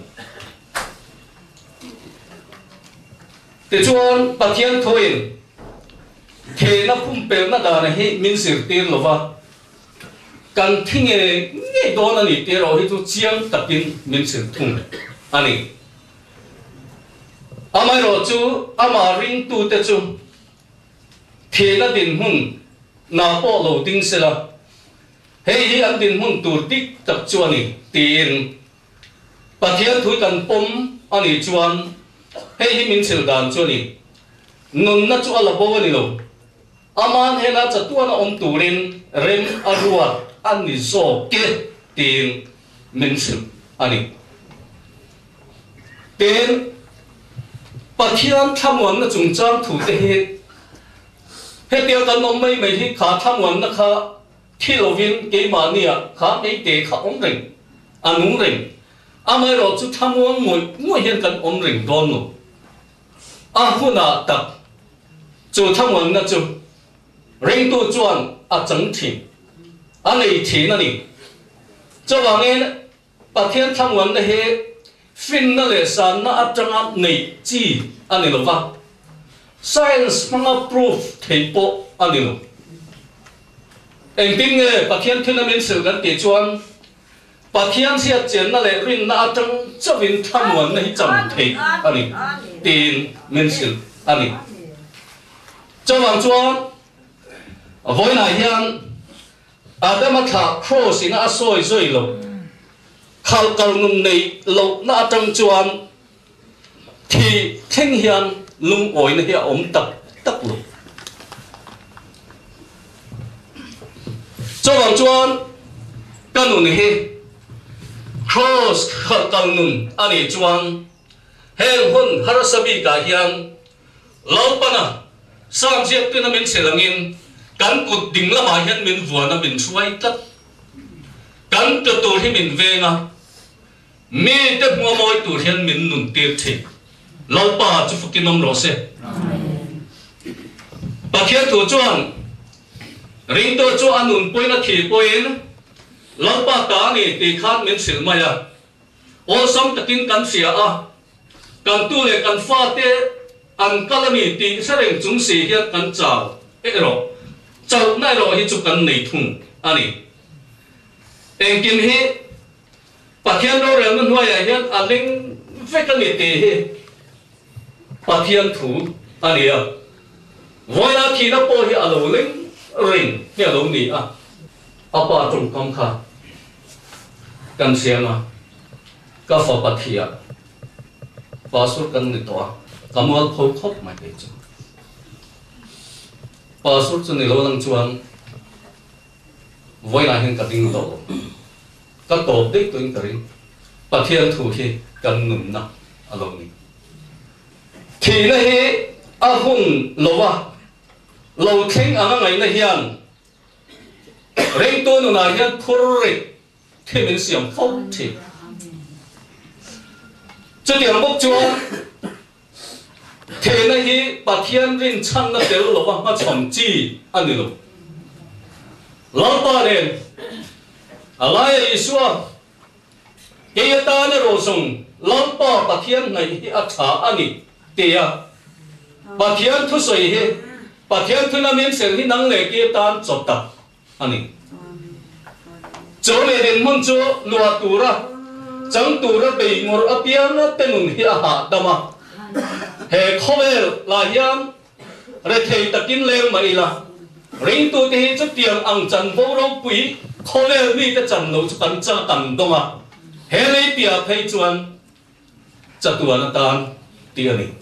Thế chuan pathian thôi thế nó cũng bền nó đàn này mình sử tiền rồi va cần听nghe đó là gì tiền rồi thì chú chiang tập tin mình sử thùng anh ấy amai rồi chú amarin tu te chú thế nó tiền hùng na bỏ lầu tinh sẽ là hay hi anh tiền hùng tu tích tập chuan này tiền pathian thôi cần pom anh ấy chuan hey hi min sil dan chu ni nun na chu ala bo ni lo aman he na chatuan om turin rem arua an ni zo ke tin min sil ani ten pathian thamwan na chung chang thu te he tia kan om mai mai hi kha thamwan na kha thilovin ke mania kha ei te kha om ring anung ring amai ro chu thamwan ngoi hian kan om ring don no a huna tak chu thamwan na chu ring tu chuan a chang thi a nei thi na ni cho wangen pathian thamwan na he fin na le san na atanga nei chi ani lo wa science manga proof theipo ani lo engting nge pathian thina min sel gan ti chuan pathian sia chen na le rin na atang chawin thamwan na hi cham thei ani tin min sil ani cho wang chuan voi na hian adama tha cross ina soi zoi lo khal kal nun nei lo na atang chuan thì theng hian lung oi na hi om tak tak lo cho wang chuan kanun hi cross khal kal nun ani chuan heng hun harasabi ka hian laupana sam siap tu na min selangin kan kut ding lama hian min vuana min suai tat kan tu hi min venga mi te moi tu hian min nun tir the laupa chu fukinom ro se pakhian tu chuan ring to chu anun poina thi poin laupa ta ni ti khat min sil maya o sam takin kan sia a kan tu le kan fa te an kalami ti sareng chung si hian kan chau ero chau nai ro hi chu kan nei thung ani engkim hi Pathian đâu rồi nó nói là hiện anh linh vết cái này tê Pathian thủ anh đi à voi là khi nó bôi thì alo linh ring thì alo đi à apa trong công khá cần xem à các phật Pathian và số cần người to cảm ơn khối khóc mà để cho và số cho người lâu lăng chuan voi là hiện cả đinh đầu các tổ đích tôi cái Pathian thủ thì cần nụm nặng alo đi thì nó hi a hùng lâu thinh ở ngày này hiền rèn tôi nó là hiền phur thì mình xem phong thì cho tiền bốc chúa thế này hi Pathian rèn chăn nó đều lâu mà chồng chi anh đi luôn lâu ba đêm alai Isua cái ta nó rồi xong lâu ba Pathian này hi a cha anh tia Pathian thu soi hi Pathian thu nam miếng sen hi nang lệ kia tan chột tập anh chỗ này đến mong chỗ lúa tura chẳng tura bị ngor apian nó tên hi hạ đama he khoe là hiam rồi thầy ta kín leo mà là ring tu thì chút tiền ăn chân vô đâu quý khoe mi ta chân lâu chút cần chân cần đông à he lấy bia thấy chuan chặt tua nó tan tiền này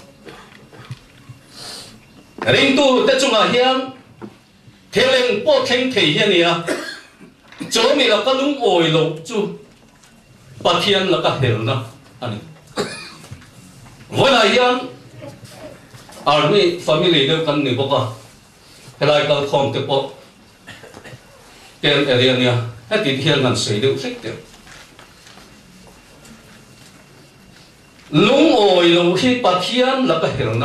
ring tu ta chung là hiam thế lên bộ thanh thể hiện này à chỗ này là cái lúng ổi lộc chú Pathian là cái hell na anh với lại hiam army family đều cần nhiều bọc à cái này cái không tiếp bọc tiền area này hết tiền hiền ngàn sấy đều thích được lúng ổi lộc khi Pathian là cái hell na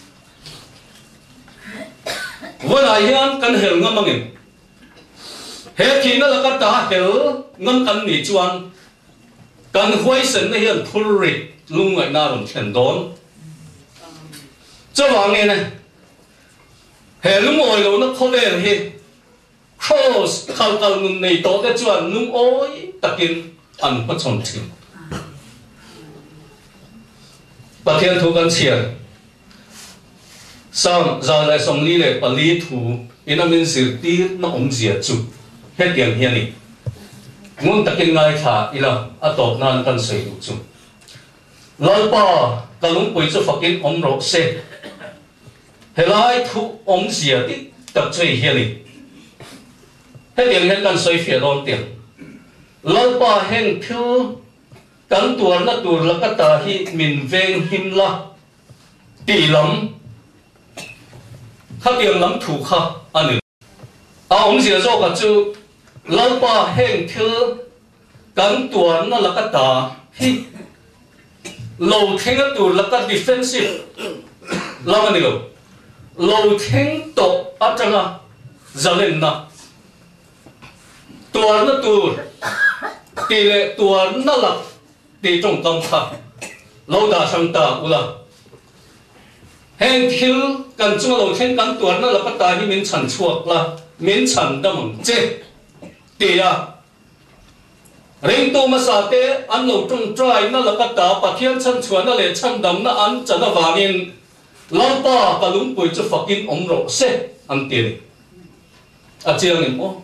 với lại hiam cần hell ngâm mangin hết khi nó là cái ta hell ngâm cần nghỉ chuan cần huay sân này hiền full rate lung ngày nào cũng thành đón cho vào nghe này hệ lung ôi đâu nó không về thì cross khâu khâu này to cái chuan lung ôi tất nhiên ăn bất chọn chim Pathian thu cần tiền xong giờ lại xong lý lệ và lý thủ in mình xử tí nó ổn diệt chụp hết tiền hiền này muốn tất nhiên ngay thả ý là tổ nan cần sử dụng chung lâu ba cái lúng bụi cho phát kiến ông rộ xe hệ lại thu ông diệt tí tập chơi hiền này hết tiền hiện cần xoay phía đón tiền lâu ba hẹn phiêu cần tuần là cái ta hi mình ven him la tỷ lắm khác tiền lắm thủ khác anh ông diệt cho cả chú lâu ba hẹn phiêu cần tuần là cái ta hi lâu thinh là cái defensive lâu anh hiểu lâu thinh tổ áp chẳng à giờ lên na tuần tỷ lệ tuần là tỷ trọng công khá lâu đã sang ta ula hẹn phiêu cần chung lâu thinh cần tuần là cái ta hi mình chẳng chuộc là mình chẳng đâm chế tỷ à ring tu mà sa te an lo trung trai na la ka ta Pathian chan chuan na le chan dam na an chana wangin lampa ka lung pui chu fakin om ro se an ti a chiang ni mo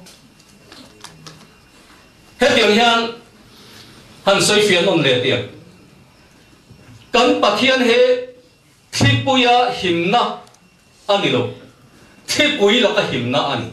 he tiang hian han soi fian on le tiang kan Pathian he thipuya himna ani lo thipui la ka himna ani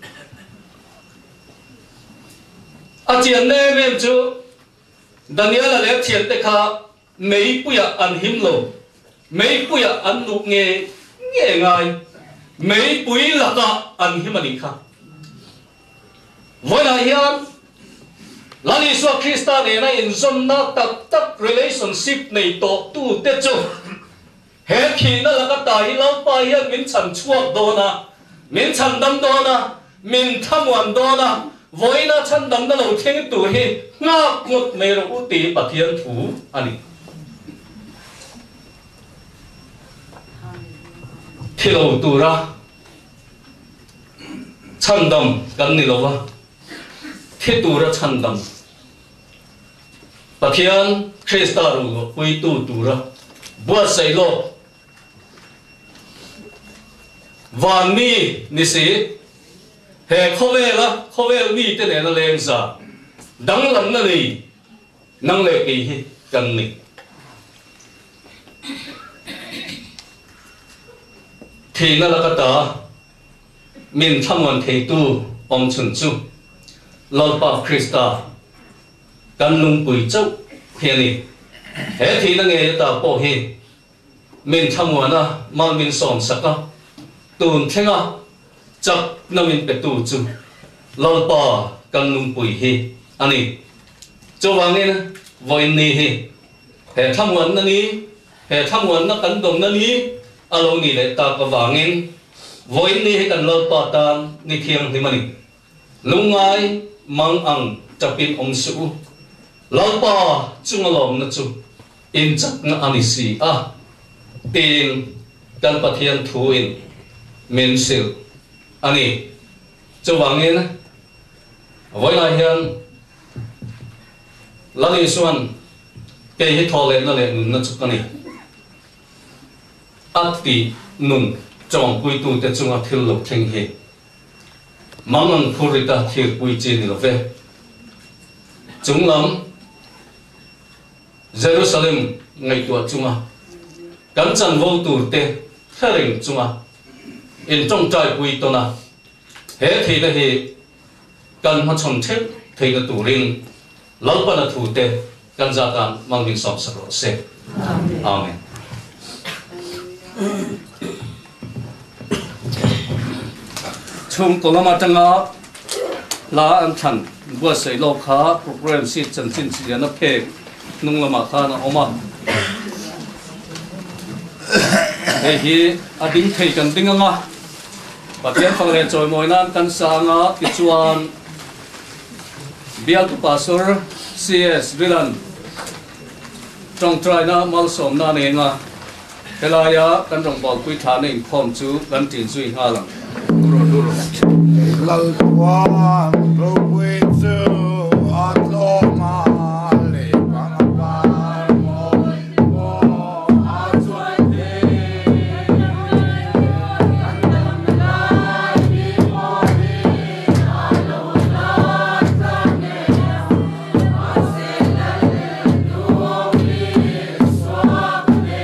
a chian ne mem chu Daniel le thian te kha mei puya an him lo mei puya an lu nge ngai mei pui la ka an him ani kha voi la hian lani so Krista ne na in zon na tak relationship nei to tu te chu he khi na la ka ta hi lo pa hian min chan chuak do na min chan dam do na min thamwan do na voi na chan dam na lo theng tu hi nga ngot me ro u ti Pathian thu ani thilo tu ra chan dam kan ni lo wa the tu ra chan dam Pathian Krista ru pui tu ra bua sei lo van mi ni si he khove mi te ne na leng sa dang lam na ni nang le ki hi kan ni thì nó là cái đó mình tham quan thầy tu ông chuẩn chu lord pa Krista căn lung bụi châu hiện nay hết thì nó nghe ta bỏ hi mình tham quan à mà mình sống sắc à tuần thế à chắc nó mình bị tu chu lord pa căn lung bụi hi anh ấy cho vàng nghe voi ni hi hệ tham quan nó ni hệ tham quan nó cấn đồng nó ni alo ni le ta ka wangin voin ni kan lo pa tan ni thiang ni mani lungai mang ang chapin om su lo pa chung lom na chu in chak na ani si a tin kan pathian thu in men sil ani chu wangin voi la hian lani suan ke hi thole na le na chu kani ati nun trong quy tu te chunga thil lo theng he mangan phurita thir pui che ni lo ve chunglam Jerusalem ngai tu chunga kan chan vo tu te thareng chunga in trong trai pui to na he thi na he kan ma chon the thei na tu rin lau pa na thu te kan za kan mang min som sa ro se amen chung ko ma tanga la an than bua sei lo kha program si chan chin si na phe nung lama kha na oma hi ading thei kan dinga pathian phang le choi moi nan kan sanga ti chuan bial tu pastor CS Vilan trong trai na mal som na ne nga helaya kan rong bol pui tha nei phom chu kan tin sui ha lang duro lo wa lo we tu at lo ma le bang ba mo mo a chuan de kan dam la ni mo ni a lo la ta ne a se la le tu ni so ne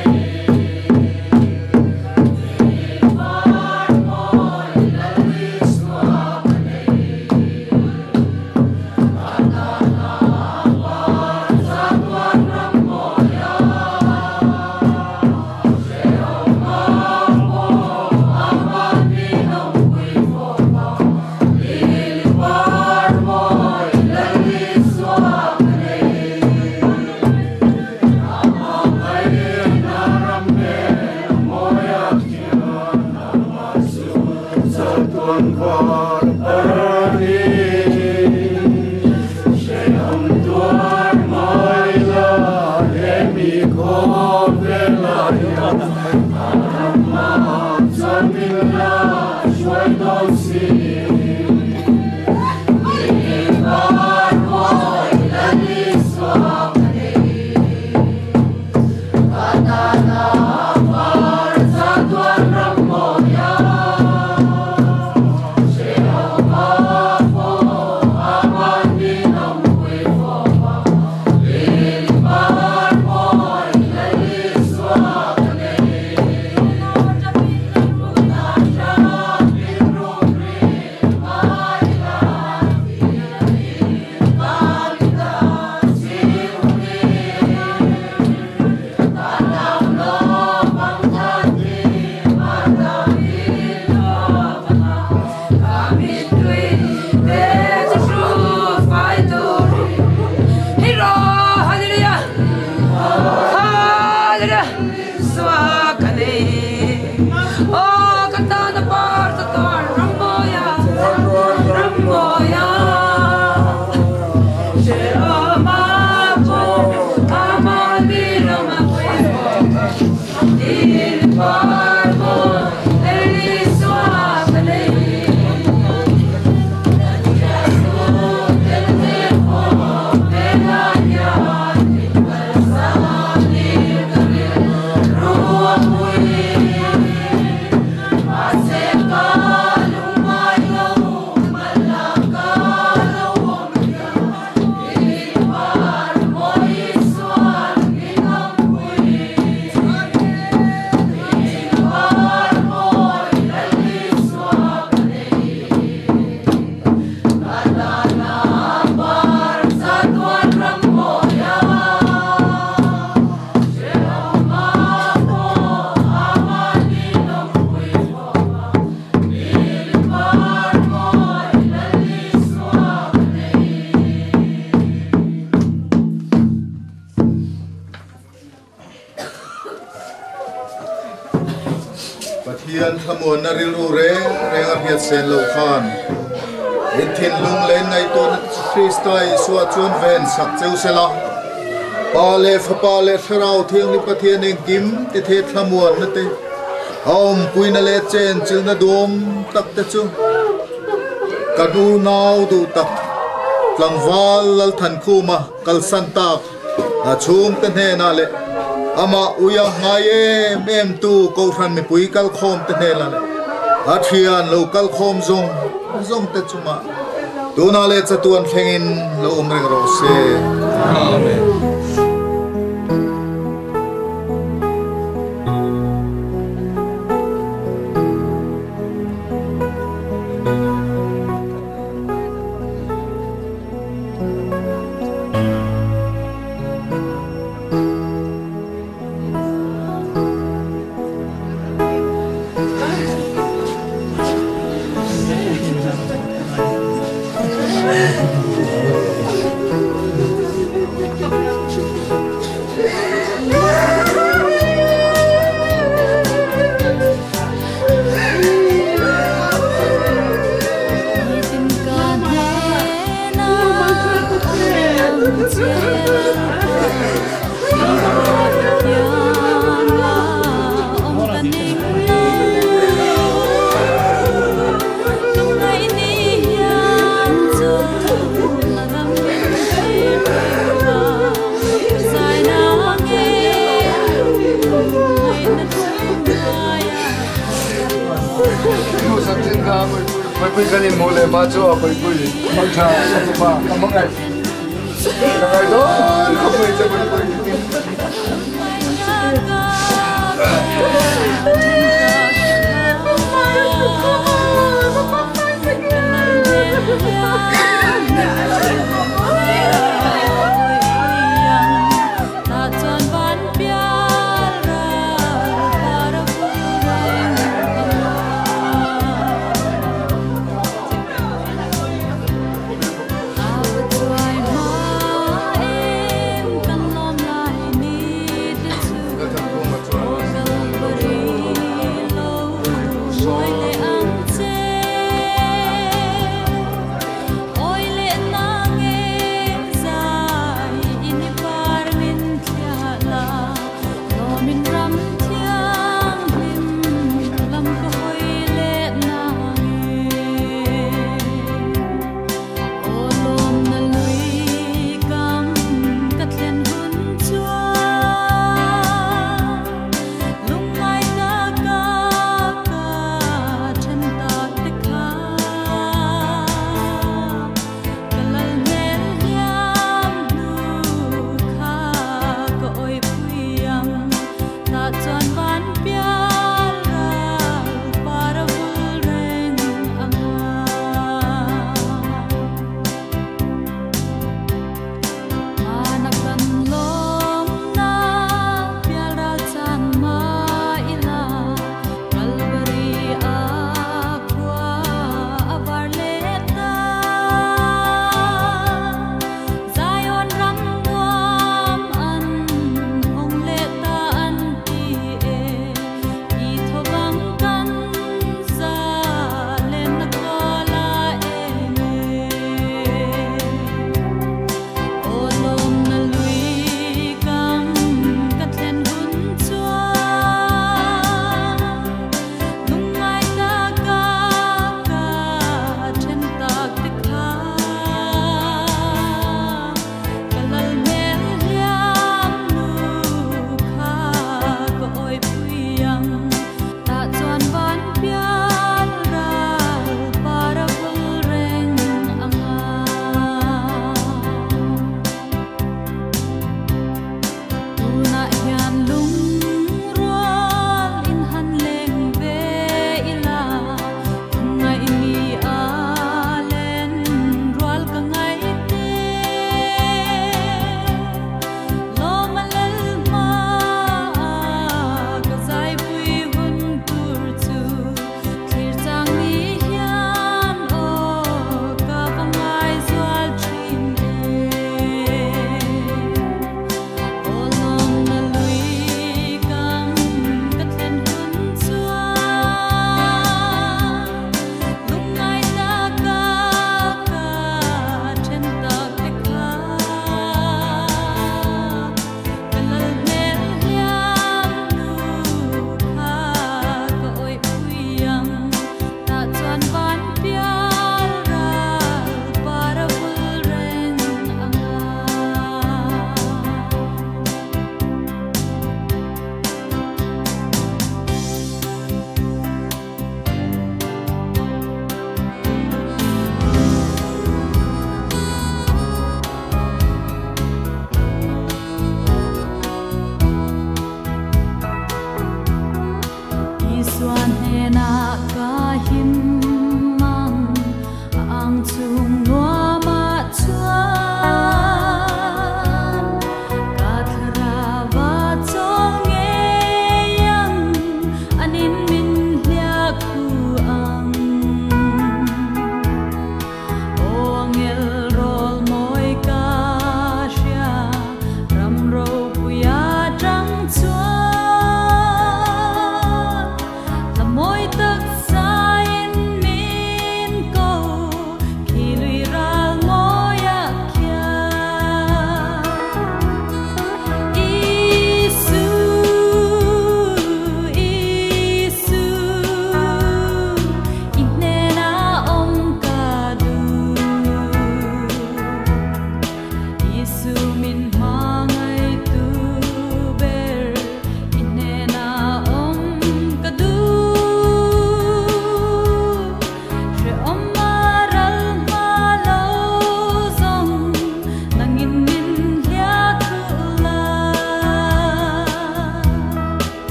muôn na ril u re rengar hiat sen lo khan in thin lung lên ngay tuần Christai suat chuan ven sak cheu sela pa le phapa le thrau thiang ni pathian eng kim te the thlamuan na te om puina le chen chil na dom tak te chu kanu nau du tak tlangwal lal than khuma kal san tak a chung te ne na le ama uya ngaye mem tu ko than mi pui kal khom te ne la le a thian lo kal khom zong te chuma tu na le chatuan thlengin lo reng ro se amen. Pui kali mole macho pui mangcha sapa kamangai kagai do pui cha pui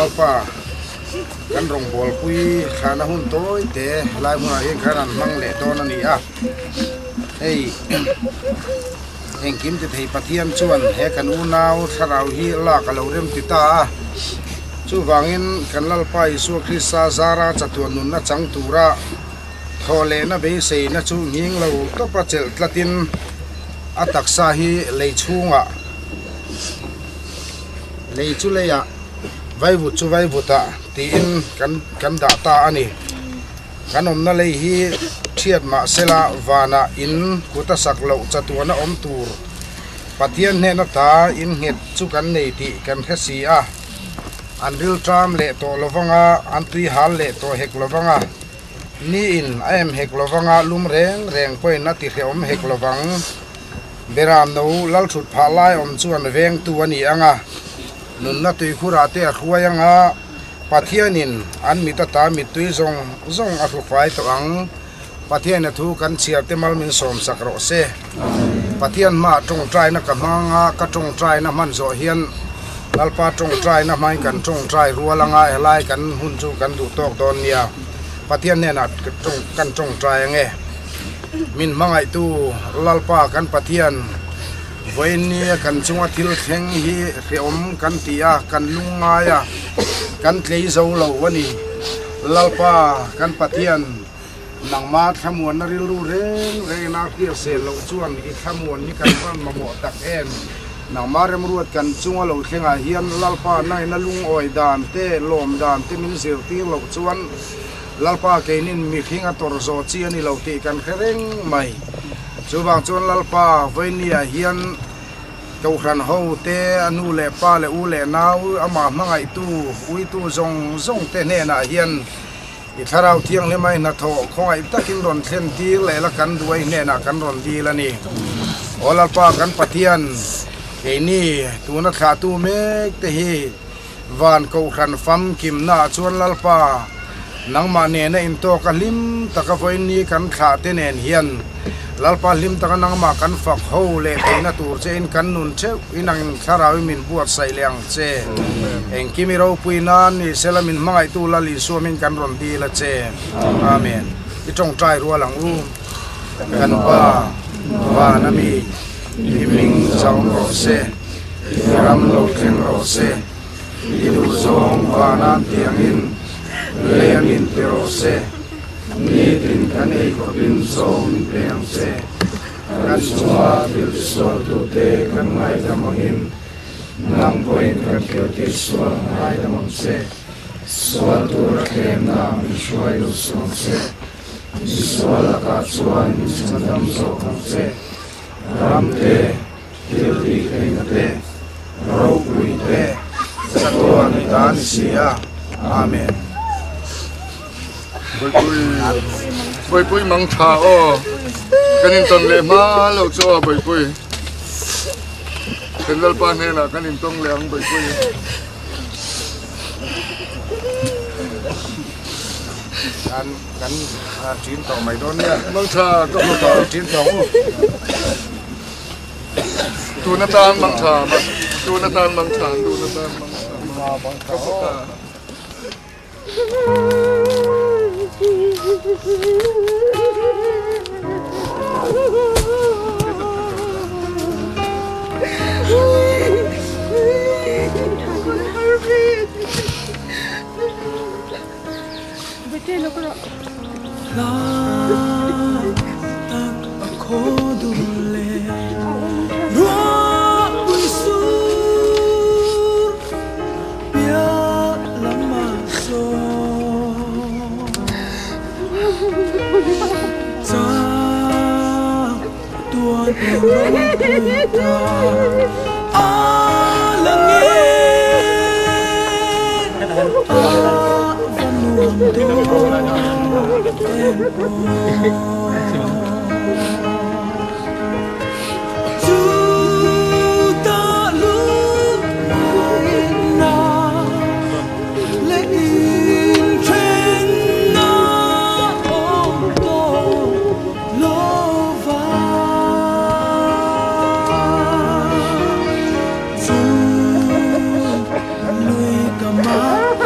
lalpa kan rong bol pui khana hun toi te lai mu ai kharan mang le to na ni a hey heng kim te thei pathian chuan he kan u nau tharau hi la ka lo rem ti ta chu wangin kan lalpa isu krista zara chatuan nun na chang tura thole na be sei na chu nging lo to pa chel tlatin ataksa hi leichunga leichu leya vai vu chu vai vuta ti in kan da ta ani kanom na lei hi thiat ma sela wana in kuta saklo chatuana om tur pathian ne na ta in het chu kan nei ti kan khasi a anril tram le to lovanga antui hal le to hek lovanga ni in am hek lovanga lum reng poi na ti om hek lovang beram no lal thut pha lai om chuan veng tu ani anga nun na tui khura te khuayanga pathianin an mitata mitui zong a khufai to ang pathian thu kan chiar te mal min som sakro se pathian ma tong trai na kamanga ka tong trai na man zo hian lalpa tong trai na mai kan tong trai rualanga helai kan hun chu kan du tok don nia pathian ne na kan tong trai nge min mangai tu lalpa kan pathian voinia kan chunga thil theng hi reom kan tia kan lunga ya kan tlei zo lo wani lalpa kan pathian nangma thamuan na rilu re na kia se lo chuan I thamuan ni kan ran mamo tak en nangma rem ruat kan chunga lo thenga hian lalpa nai na lung oi dan te lom dan te min zir ti lo chuan lalpa keinin mi khinga tor zo chi ani lo ti kan khereng mai chuwang chuan lalpa voinia hian kau khan ho te anu le pa le u le nau ama mangai tu ui tu zong te ne na hian I tharau thiang le mai na tho khongai takin ron thlen ti le la kan duai ne na kan ron di la ni olalpa kan pathian ke ni tu na kha tu me te hi van kau khan fam kim na chuan lalpa nangma ne na in to ka lim taka voin ni kan kha te nen hian lalpa lim taka nangma kan fak ho le te na tur che in kan nun che inang tharawi min buat sai liang che eng kimi ro puina ni selamin mangai tu la li so min kan ron di la che amen I tong trai ro lang u kan wa na mi liming chang ro se ram lo khen ro se I du zong wa na tiang in le min te ro se ni tin kan ei ko bin zong peang se kan chua bil so tu te kan ngai da mohim nang point kan kyo ti so ngai da mong se so tu ra kem na mi shwai lu song se so la ka chuan ni sadam so kan se ram te til ti kai na te ro pui te sa to ani dan sia amen boi mang tha o kanin ton le ma lo cho boi kan dal pa ne na kanin tong le ang boi kan chín tàu mày đó nha mang tha có một tàu chín tàu tu na tan mang tha tu na tan mang tha Come on.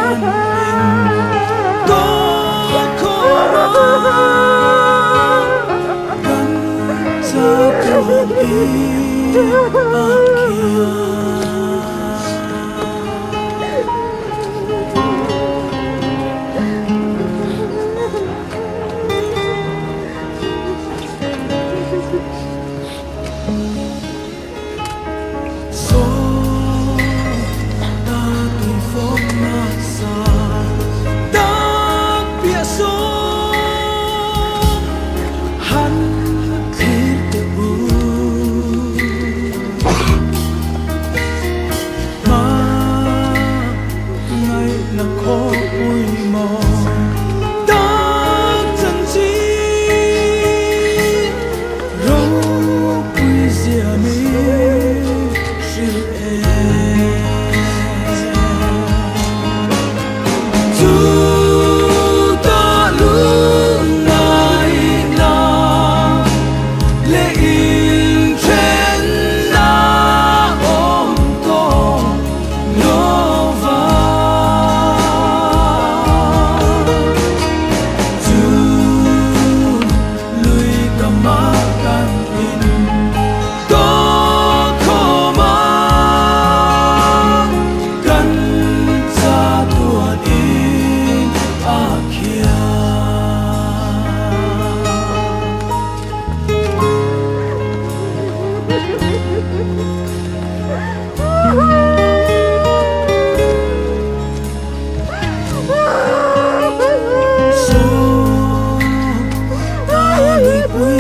So,